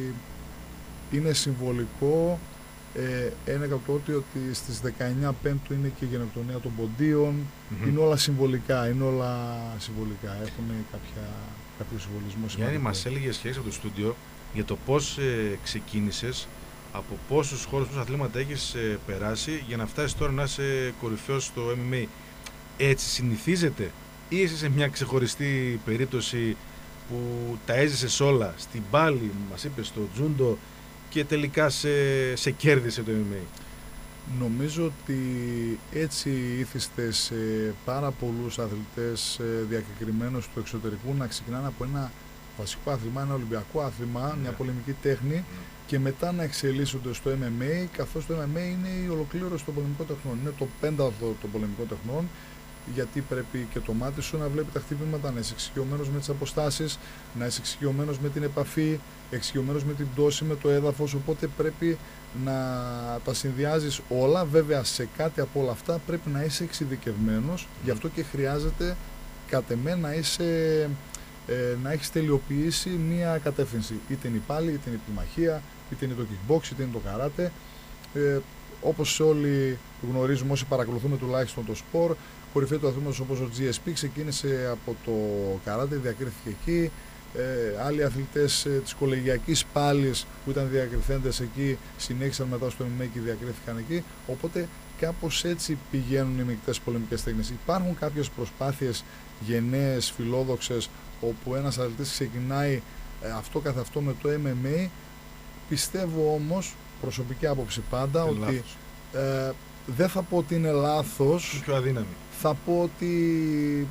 είναι συμβολικό, ε, ένα από το ότι, ότι στις δεκαεννιά Πέμπτου είναι και η γενοκτονία των ποντίων. Mm-hmm. Είναι όλα συμβολικά, είναι όλα συμβολικά, έχουν κάποια, κάποιο συμβολισμό σημαντικό. Γιάννη, μας έλεγες σχέση από το στούντιο για το πώς ε, ξεκίνησες, από πόσους χώρους, πόσα αθλήματα έχεις ε, περάσει για να φτάσεις τώρα να είσαι κορυφαίος στο εμ εμ έι. Έτσι συνηθίζεται ή είσαι σε μια ξεχωριστή περίπτωση που τα έζησες όλα, στην πάλι, μας είπες, στο τζούντο και τελικά σε, σε κέρδισε το εμ εμ έι? Νομίζω ότι έτσι ήθιστε σε πάρα πολλούς αθλητές διακεκριμένους του εξωτερικού να ξεκινάνε από ένα βασικό άθλημα, ένα ολυμπιακό άθλημα, yeah. μια πολεμική τέχνη, yeah. και μετά να εξελίσσονται στο εμ εμ έι, καθώς το εμ εμ έι είναι η ολοκλήρωση των πολεμικών τεχνών. Είναι το πένταδο των πολεμικών τεχνών, γιατί πρέπει και το μάτι σου να βλέπει τα χτυπήματα, να είσαι εξοικειωμένος με τις αποστάσεις, να είσαι εξοικειωμένος με την επαφή, εξοικειωμένος με την πτώση, με το έδαφος, οπότε πρέπει να τα συνδυάζεις όλα. Βέβαια, σε κάτι από όλα αυτά πρέπει να είσαι εξειδικευμένος, mm. γι' αυτό και χρειάζεται κατ' εμέ να είσαι... να έχεις τελειοποιήσει μία κατεύθυνση. Είτε είναι η πάλι, είτε είναι η πυγμαχία, είτε είναι το kickbox, είτε είναι το καράτε. Ε, όπως όλοι γνωρίζουμε, όσοι παρακολουθούμε τουλάχιστον το σπορ, κορυφαίοι του αθλήματος όπως ο τζι ες πι ξεκίνησε από το καράτε, διακρίθηκε εκεί. Ε, άλλοι αθλητές ε, της κολεγιακής πάλης που ήταν διακριθέντες εκεί συνέχισαν μετά στο εμ εμ έι και διακρίθηκαν εκεί. Οπότε κάπως έτσι πηγαίνουν οι μεικτές πολεμικές τέχνες. Υπάρχουν κάποιες προσπάθειες γενναίες, φιλόδοξες, όπου ένας αθλητής ξεκινάει ε, αυτό καθ' αυτό με το εμ εμ έι. Πιστεύω όμως, προσωπική άποψη πάντα, είναι ότι ε, δεν θα πω ότι είναι λάθος, πιο αδύναμη. Θα πω ότι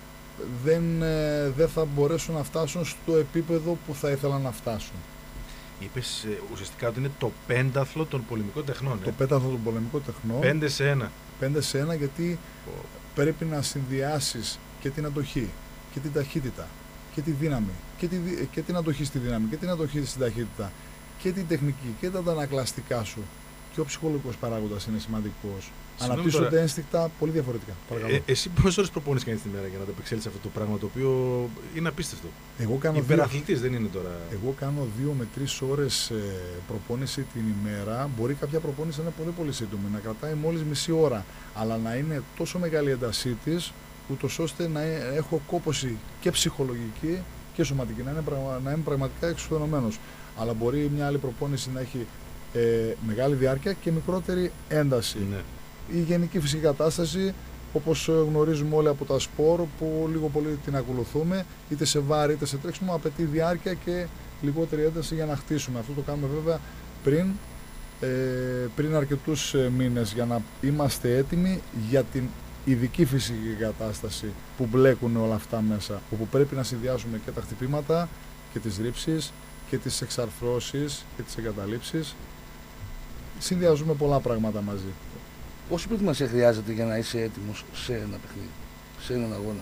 δεν, ε, δεν θα μπορέσουν να φτάσουν στο επίπεδο που θα ήθελαν να φτάσουν. Είπες ε, ουσιαστικά ότι είναι το πένταθλο των πολεμικών τεχνών. Το ε? πένταθλο των πολεμικών τεχνών. Πέντε σε ένα. Πέντε σε ένα, γιατί oh. πρέπει να συνδυάσεις και την αντοχή και την ταχύτητα και τη δύναμη και, τη, και την αντοχή στη δύναμη και την αντοχή στην ταχύτητα και την τεχνική και τα αντανακλαστικά σου. Και ο ψυχολογικός παράγοντας είναι σημαντικός. Αναπτύσσονται τώρα ένστικτα πολύ διαφορετικά. Ε, ε, εσύ πόσες ώρες προπονείς κάνεις τη μέρα για να το επεξέλθεις αυτό το πράγμα το οποίο είναι απίστευτο? Εγώ κάνω υπεραθλητής δεν είναι τώρα. Εγώ κάνω δύο με τρεις ώρες ε, προπόνηση την ημέρα. Μπορεί κάποια προπόνηση να είναι πολύ πολύ σύντομη, να κρατάει μόλις μισή ώρα. Αλλά να είναι τόσο μεγάλη έντασή της, ούτως ώστε να έχω κόπωση και ψυχολογική και σωματική, να είναι, πραγμα, να είμαι πραγματικά εξουθενωμένος. Αλλά μπορεί μια άλλη προπόνηση να έχει ε, μεγάλη διάρκεια και μικρότερη ένταση. Ναι. Η γενική φυσική κατάσταση, όπως γνωρίζουμε όλοι από τα σπορ που λίγο πολύ την ακολουθούμε, είτε σε βάρη είτε σε τρέξιμο, απαιτεί διάρκεια και λιγότερη ένταση για να χτίσουμε. Αυτό το κάνουμε βέβαια πριν, ε, πριν αρκετούς μήνες για να είμαστε έτοιμοι για την ειδική φυσική κατάσταση που μπλέκουν όλα αυτά μέσα, όπου πρέπει να συνδυάσουμε και τα χτυπήματα και τις ρήψεις και τις εξαρθρώσεις και τις εγκαταλείψεις. Συνδυάζουμε πολλά πράγματα μαζί. Πόση προετοιμασία χρειάζεται για να είσαι έτοιμος σε ένα παιχνίδι, σε έναν αγώνα?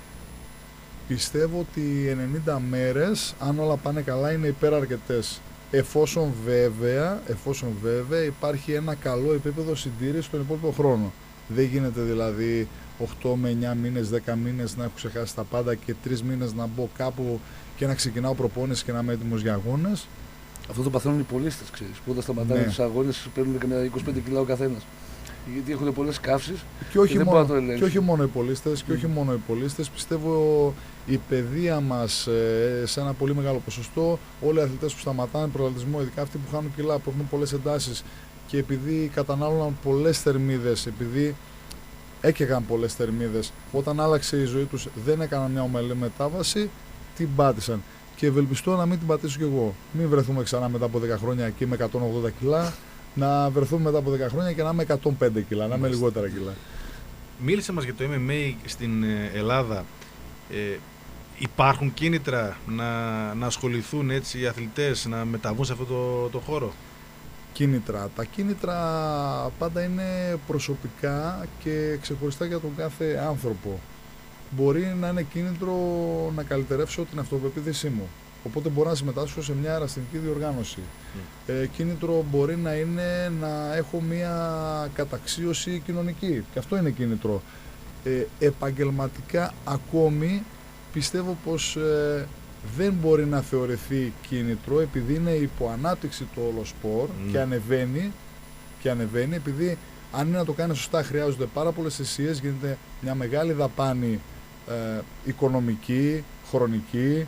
Πιστεύω ότι ενενήντα μέρες, αν όλα πάνε καλά, είναι υπεραρκετές. Εφόσον βέβαια, εφόσον βέβαια υπάρχει ένα καλό επίπεδο συντήρησης στον υπόλοιπο χρόνο. Δεν γίνεται δηλαδή οκτώ με εννιά μήνες, δέκα μήνες να έχω ξεχάσει τα πάντα και τρεις μήνες να μπω κάπου και να ξεκινάω προπόνηση και να είμαι έτοιμος για αγώνες. Αυτό το παθαίνουν οι πολίστες, ξέρεις, που όταν σταματάνε ναι. τους αγώνες παίρνουν και με είκοσι πέντε κιλά ο καθένας. Γιατί έχουν πολλές καύσεις και όχι, και μόνο, δεν και όχι μόνο οι πολίστες, mm. και όχι μόνο οι πολίστες. Πιστεύω η παιδεία μας ε, σε ένα πολύ μεγάλο ποσοστό, όλοι οι αθλητές που σταματάνε προγραμματισμό, ειδικά αυτοί που χάνουν κιλά, που έχουν πολλές εντάσεις και επειδή κατανάλωναν πολλές θερμίδες, επειδή έκαιγαν πολλές θερμίδες, όταν άλλαξε η ζωή τους δεν έκαναν μια ομαλή μετάβαση, την πάτησαν. Και ευελπιστώ να μην την πατήσω κι εγώ. Μην βρεθούμε ξανά μετά από δέκα χρόνια εκεί με εκατόν ογδόντα κιλά. Να βρεθούμε μετά από δέκα χρόνια και να είμαι εκατόν πέντε κιλά, να είμαι λιγότερα κιλά. Μίλησε μας για το εμ εμ έι στην Ελλάδα. Ε, υπάρχουν κίνητρα να, να ασχοληθούν έτσι οι αθλητές, να μεταβούν σε αυτό το, το χώρο? Κίνητρα. Τα κίνητρα πάντα είναι προσωπικά και ξεχωριστά για τον κάθε άνθρωπο. Μπορεί να είναι κίνητρο να καλυτερεύσω την αυτοπεποίθησή μου. Οπότε μπορώ να συμμετάσχω σε μια ερασιτεχνική διοργάνωση. Mm. Ε, κίνητρο μπορεί να είναι να έχω μια καταξίωση κοινωνική. Και αυτό είναι κίνητρο. Ε, επαγγελματικά ακόμη πιστεύω πως ε, δεν μπορεί να θεωρηθεί κίνητρο επειδή είναι υποανάπτυξη το όλο σπορ mm. και ανεβαίνει, και ανεβαίνει επειδή αν είναι να το κάνει σωστά χρειάζονται πάρα πολλές θυσίες, γίνεται μια μεγάλη δαπάνη ε, οικονομική, χρονική,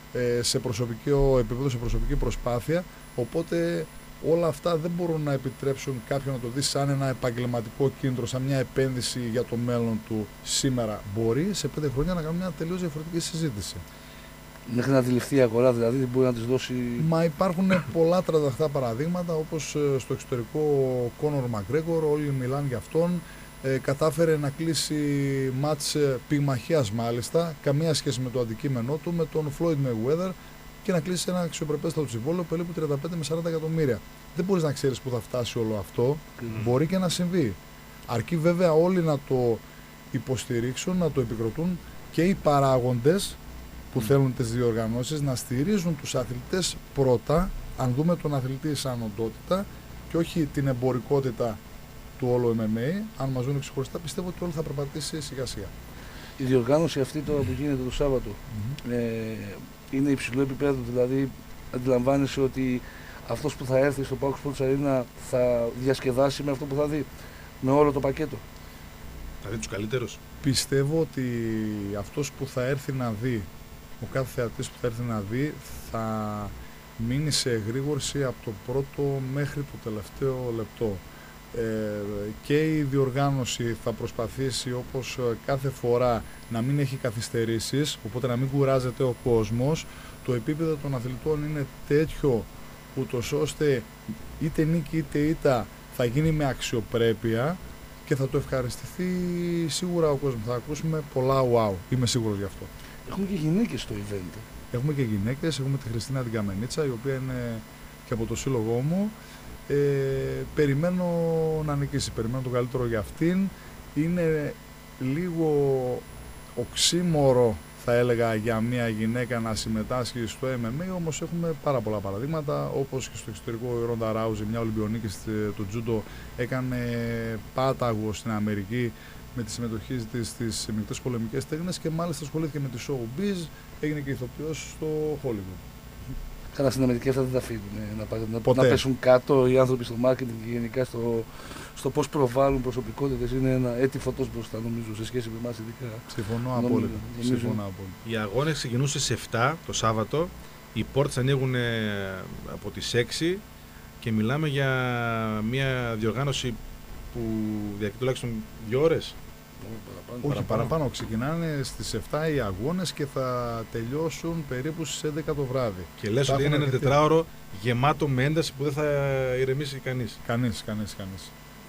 σε προσωπικό επίπεδο, σε προσωπική προσπάθεια, οπότε όλα αυτά δεν μπορούν να επιτρέψουν κάποιον να το δει σαν ένα επαγγελματικό κίνητρο, σαν μια επένδυση για το μέλλον του σήμερα. Μπορεί σε πέντε χρόνια να κάνουμε μια τελείως διαφορετική συζήτηση. Μέχρι να αντιληφθεί η αγορά, δηλαδή δεν μπορεί να της δώσει. Μα υπάρχουν πολλά τρανταχτά παραδείγματα, όπως στο εξωτερικό ο Κόνορ Μακγκρέγκορ, όλοι μιλάνε για αυτόν. Ε, κατάφερε να κλείσει μάτς πυγμαχίας μάλιστα, καμία σχέση με το αντικείμενό του, με τον Floyd Mayweather και να κλείσει ένα αξιοπρεπέστατο συμβόλαιο περίπου τριάντα πέντε με σαράντα εκατομμύρια. Δεν μπορείς να ξέρεις που θα φτάσει όλο αυτό, mm. μπορεί και να συμβεί. Αρκεί βέβαια όλοι να το υποστηρίξουν, να το επικροτούν και οι παράγοντες που mm. θέλουν τις διοργανώσεις να στηρίζουν τους αθλητές πρώτα, αν δούμε τον αθλητή σαν οντότητα και όχι την εμπορικότητα του όλου εμ εμ έι, αν μας δουν ξεχωριστά, πιστεύω ότι όλο θα περπατήσει σιγά σιγά. Η διοργάνωση αυτή τώρα που γίνεται το Σάββατο mm-hmm. ε, είναι υψηλό επίπεδο, δηλαδή αντιλαμβάνεσαι ότι αυτός που θα έρθει στο Pauk Sports Arena θα διασκεδάσει με αυτό που θα δει, με όλο το πακέτο. Θα δει τους καλύτερους. Πιστεύω ότι αυτός που θα έρθει να δει, ο κάθε θεατής που θα έρθει να δει, θα μείνει σε εγρήγορση από το πρώτο μέχρι το τελευταίο λεπτό. Ε, και η διοργάνωση θα προσπαθήσει όπως κάθε φορά να μην έχει καθυστερήσεις, οπότε να μην κουράζεται ο κόσμος. Το επίπεδο των αθλητών είναι τέτοιο ούτως ώστε είτε νίκη είτε ήττα θα γίνει με αξιοπρέπεια και θα το ευχαριστηθεί σίγουρα ο κόσμος. Θα ακούσουμε πολλά wow, είμαι σίγουρος γι' αυτό. Έχουμε και γυναίκες στο event. Έχουμε και γυναίκες, έχουμε τη Χριστίνα την Καμενίτσα, η οποία είναι και από το σύλλογό μου. Ε, περιμένω να νικήσει, περιμένω το καλύτερο για αυτήν. Είναι λίγο οξύμορο θα έλεγα, για μια γυναίκα να συμμετάσχει στο εμ εμ έι, όμως έχουμε πάρα πολλά παραδείγματα, όπως και στο εξωτερικό η Ρόντα Ράουζι, μια Ολυμπιονίκη του τζούντο, έκανε πάταγο στην Αμερική με τη συμμετοχή της στις μεικτές πολεμικές τέχνες και μάλιστα ασχολήθηκε με τη showbiz, έγινε και ηθοποιός στο Hollywood. Καλά, στην Αμερική αυτά δεν τα αφήνουν να, να, να πέσουν κάτω οι άνθρωποι στο marketing και γενικά στο, στο πώς προβάλλουν προσωπικότητες. Είναι ένα έτη φωτός μπροστά, νομίζω, σε σχέση με εμάς ειδικά. Συμφωνώ απόλυτα. Συμφωνώ απόλυτα. Οι αγώνες ξεκινούν στις επτά το Σάββατο, οι πόρτες ανοίγουν από τις έξι και μιλάμε για μια διοργάνωση που διαρκεί τουλάχιστον δύο ώρες. Όχι, παραπάνω. παραπάνω. Ξεκινάνε στις επτά οι αγώνες και θα τελειώσουν περίπου στις έντεκα το βράδυ. Και λες ότι είναι ένα τετράωρο γεμάτο με ένταση που δεν θα ηρεμήσει κανείς. Κανείς, κανείς, κανείς.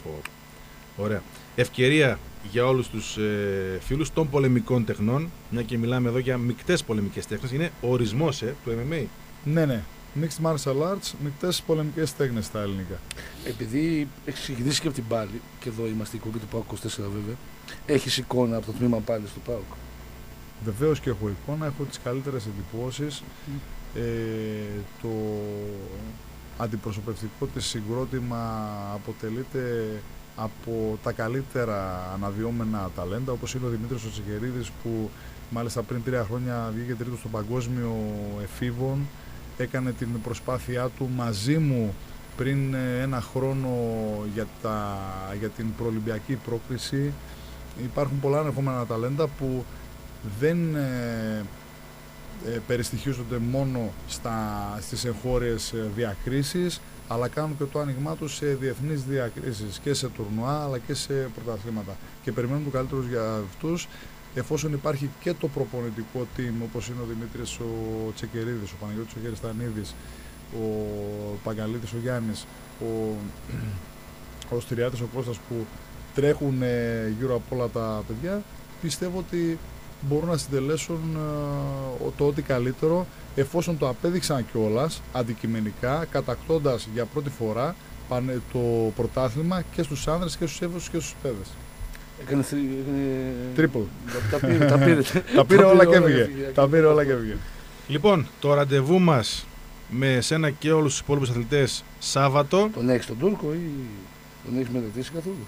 Ωραία. Ευκαιρία για όλους τους ε, φίλους των πολεμικών τεχνών, μια και μιλάμε εδώ για μεικτές πολεμικές τέχνες, είναι ο ορισμός ε, του εμ εμ έι. Ναι, ναι. Mixed Martial Arts, μεικτές πολεμικές τέχνες στα ελληνικά. Επειδή έχει ξεκινήσει και από την πάλι, και εδώ είμαστε η κομπή του ΠΑΟΚ είκοσι τέσσερα βέβαια, έχεις εικόνα από το τμήμα πάλι του ΠΑΟΚ? Βεβαίως και έχω εικόνα, έχω τις καλύτερες εντυπώσεις. Mm. Ε, το αντιπροσωπευτικό της συγκρότημα αποτελείται από τα καλύτερα αναδυόμενα ταλέντα, όπως είναι ο Δημήτρης ο Τσεκερίδης, που μάλιστα πριν τρία χρόνια βγήκε τρίτος στο παγκόσμιο εφήβων. Έκανε την προσπάθειά του μαζί μου πριν ένα χρόνο για, τα, για την προολυμπιακή πρόκριση. Υπάρχουν πολλά ανερχόμενα ταλέντα που δεν ε, ε, περιστοιχίζονται μόνο στα, στις εγχώριες διακρίσεις, αλλά κάνουν και το άνοιγμά τους σε διεθνείς διακρίσεις και σε τουρνουά αλλά και σε πρωταθλήματα. Και περιμένουν το καλύτερο για αυτούς, εφόσον υπάρχει και το προπονητικό team, όπως είναι ο Δημήτρης ο Τσεκερίδης, ο Παναγιώτης ο Γεριστανίδης, ο Παγκαλίτης ο Γιάννης, ο, ο Στυριάτης ο Κώστας, που τρέχουν ε, γύρω από όλα τα παιδιά, πιστεύω ότι μπορούν να συντελέσουν ε, το ό,τι καλύτερο, εφόσον το απέδειξαν κιόλας αντικειμενικά, κατακτώντας για πρώτη φορά πάνε, το πρωτάθλημα και στους άνδρες και στους εύωσους και στους παιδες. Έκανε τρίπλ. Τα πήρε, τα πήρε. Τα πήρε όλα και έβγαινε. Τα πήρε όλα και έβγαινε. Λοιπόν, το ραντεβού μας με εσένα και όλους τους υπόλοιπους αθλητές Σάββατο. Τον έχεις τον Τούρκο ή τον έχεις μελετήσει καθόλου?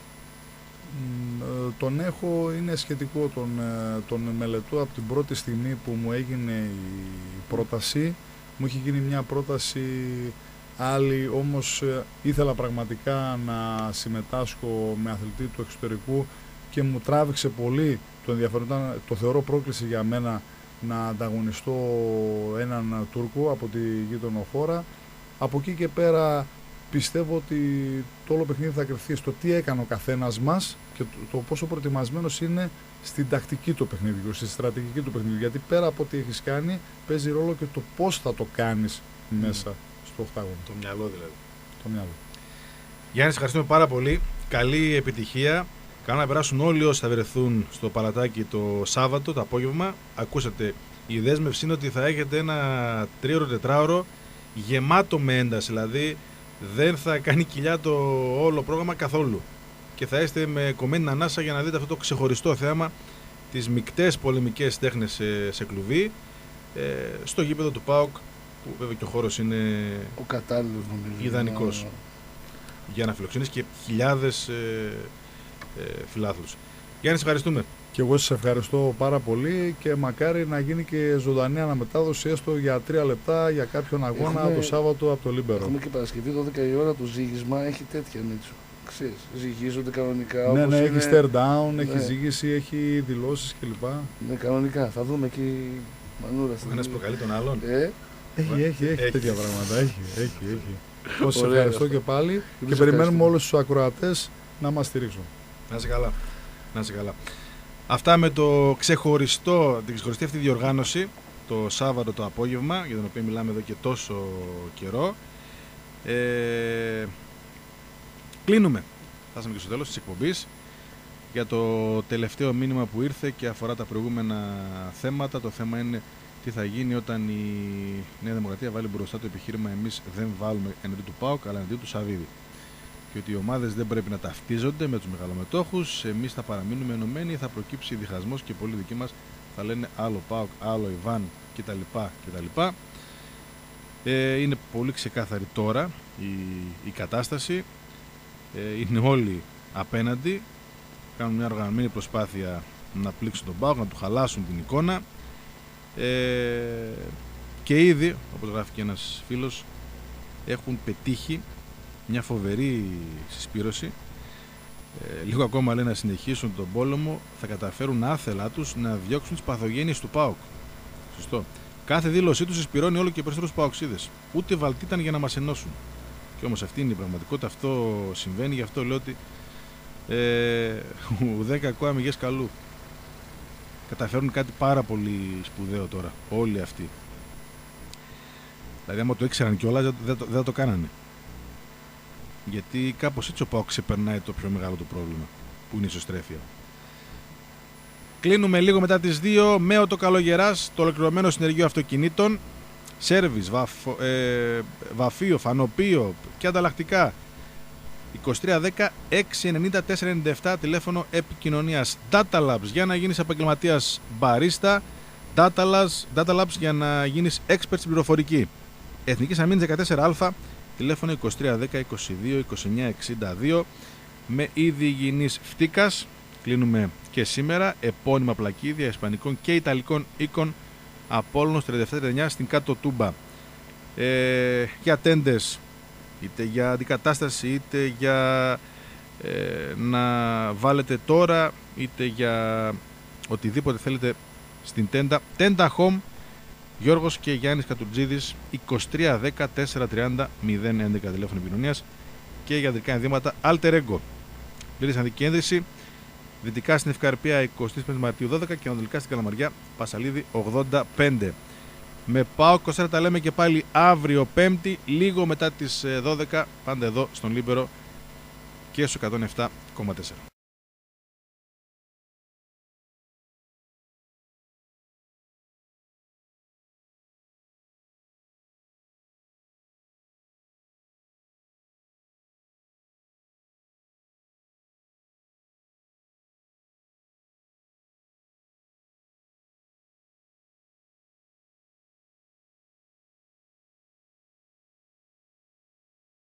Τον έχω, είναι σχετικό, τον, τον μελετώ από την πρώτη στιγμή που μου έγινε η πρόταση. Μου είχε γίνει μια πρόταση άλλη, όμως ήθελα πραγματικά να συμμετάσχω με αθλητή του εξωτερικού και μου τράβηξε πολύ το ενδιαφέρον. Το θεωρώ πρόκληση για μένα να ανταγωνιστώ έναν Τούρκο από τη γείτονο χώρα. Από εκεί και πέρα πιστεύω ότι το όλο παιχνίδι θα κρυφθεί στο τι έκανε ο καθένας μας και το, το πόσο προετοιμασμένος είναι στην τακτική του παιχνιδιού, στη στρατηγική του παιχνιδιού. Γιατί πέρα από ό,τι έχεις κάνει, παίζει ρόλο και το πώς θα το κάνεις μέσα mm. στο οκτάγωνο. Το μυαλό δηλαδή. Το μυαλό. Γιάννη, ευχαριστούμε πάρα πολύ. Καλή επιτυχία. Κάνω να περάσουν όλοι όσοι θα βρεθούν στο Παλατάκι το Σάββατο, το απόγευμα. Ακούσατε, η δέσμευση είναι ότι θα έχετε ένα τρίωρο τετράωρο γεμάτο με ένταση. Δηλαδή δεν θα κάνει κοιλιά το όλο πρόγραμμα καθόλου. Και θα είστε με κομμένη ανάσα για να δείτε αυτό το ξεχωριστό θέμα, τις μεικτές πολεμικές τέχνες σε, σε κλουβί, ε, στο γήπεδο του ΠΑΟΚ, που βέβαια και ο χώρος είναι ο κατάλληλος, νομίζω, ιδανικός να... για να φιλοξενήσει και χιλιάδες ε, ε, φιλάθλους. Γιάννη, ευχαριστούμε. Και εγώ σας ευχαριστώ πάρα πολύ και μακάρι να γίνει και ζωντανή αναμετάδοση έστω για τρία λεπτά για κάποιον αγώνα έχουμε, το Σάββατο από το Λίμπερο. Έχουμε και Παρασκευή δώδεκα η ώρα, το ζύγισμα έχει τέτοια Μίτσου. Ξέρεις, ζυγίζονται κανονικά. Ναι, ναι, είναι... έχει stare down, ναι. έχει ζύγιση, έχει δηλώσεις κλπ. Ναι, κανονικά. Θα δούμε και η μανούρα. Ο ένας προκαλεί τον άλλον. Ε, έχει, έχει, έχει, έχει τέτοια πράγματα. Έχει, έχει, έχει. Σας ευχαριστώ αυτό. Και πάλι και περιμένουμε όλους τους ακροατές να μας στηρίξουν. Να είσαι καλά. Να είσαι καλά. Αυτά με το ξεχωριστό, την ξεχωριστή αυτή διοργάνωση το Σάββατο το απόγευμα, για τον οποίο μιλάμε εδώ και τόσο καιρό. Ε, κλείνουμε. Φτάσαμε και στο τέλος της εκπομπής. Για το τελευταίο μήνυμα που ήρθε και αφορά τα προηγούμενα θέματα. Το θέμα είναι τι θα γίνει όταν η Νέα Δημοκρατία βάλει μπροστά το επιχείρημα εμείς δεν βάλουμε εναντί του ΠΑΟΚ αλλά εναντί του Σαββίδη. Και ότι οι ομάδες δεν πρέπει να ταυτίζονται με τους μεγαλομετόχους. Εμείς θα παραμείνουμε ενωμένοι, θα προκύψει διχασμός και πολλοί δικοί μας θα λένε άλλο ΠΑΟΚ, άλλο Ιβάν κτλ. κτλ. Ε, είναι πολύ ξεκάθαρη τώρα η, η κατάσταση. Ε, είναι όλοι απέναντι. Κάνουν μια οργανωμένη προσπάθεια να πλήξουν τον ΠΑΟΚ, να του χαλάσουν την εικόνα. Ε, και ήδη, όπως γράφει και ένας φίλος, έχουν πετύχει μια φοβερή συσπήρωση. Ε, λίγο ακόμα λέει να συνεχίσουν τον πόλεμο, θα καταφέρουν άθελά τους να διώξουν τις παθογένειες του ΠΑΟΚ. Σωστό. Κάθε δήλωσή τους συσπηρώνει όλο και περισσότερους ΠΑΟΚσίδες. Ούτε βαλτί ήταν για να μας ενώσουν. Και όμως αυτή είναι η πραγματικότητα, αυτό συμβαίνει, γι' αυτό λέω ότι ε, ουδέν κακό αμυγές καλού. Καταφέρουν κάτι πάρα πολύ σπουδαίο τώρα, όλοι αυτοί. Δηλαδή άμα το ήξεραν κιόλας δεν, δεν, δεν θα το κάνανε. Γιατί κάπως έτσι ο ΠΑΟΚ ξεπερνάει το πιο μεγάλο του πρόβλημα, που είναι η ισοστρέφεια. Κλείνουμε λίγο μετά τις δύο. Μέο το Καλογεράς, το ολοκληρωμένο συνεργείο αυτοκινήτων. Σέρβις, βαφο, ε, βαφείο, φανοπείο και ανταλλακτικά. είκοσι τρία δέκα έξι ενενήντα τέσσερα ενενήντα επτά, τηλέφωνο επικοινωνίας. Data Labs για να γίνεις επαγγελματίας μπαρίστα. Data Labs, Data Labs για να γίνεις expert στην πληροφορική. Εθνικής Αμήνης δεκατέσσερα Α, τηλέφωνο είκοσι τρία δέκα είκοσι δύο είκοσι εννέα εξήντα δύο. Με είδη υγιεινής φτύκας. Κλείνουμε και σήμερα. Επώνυμα πλακίδια ισπανικών και ιταλικών οίκων. Απόλλωνος τριάντα επτά τριάντα εννέα στην Κάτω Τούμπα. Ε, για τέντες, είτε για αντικατάσταση, είτε για ε, να βάλετε τώρα, είτε για οτιδήποτε θέλετε στην τέντα. Τέντα Home, Γιώργος και Γιάννης Κατουρτζίδης, είκοσι τρία δέκα τετρακόσια τριάντα μηδέν έντεκα, τηλέφωνο επικοινωνίας. Και για αντρικά ενδύματα Alter Ego. Πλήρης ανδική ένδυση. Δυτικά στην Ευκαρπία εικοστή πέμπτη Μαρτίου δώδεκα και ανατολικά στην Καλαμαριά Πασαλίδη ογδόντα πέντε. Με ΠΑΟΚ είκοσι τέσσερα τα λέμε και πάλι αύριο Πέμπτη, λίγο μετά τις δώδεκα, πάντα εδώ στον Λίμπερο και στο εκατόν επτά κόμμα τέσσερα.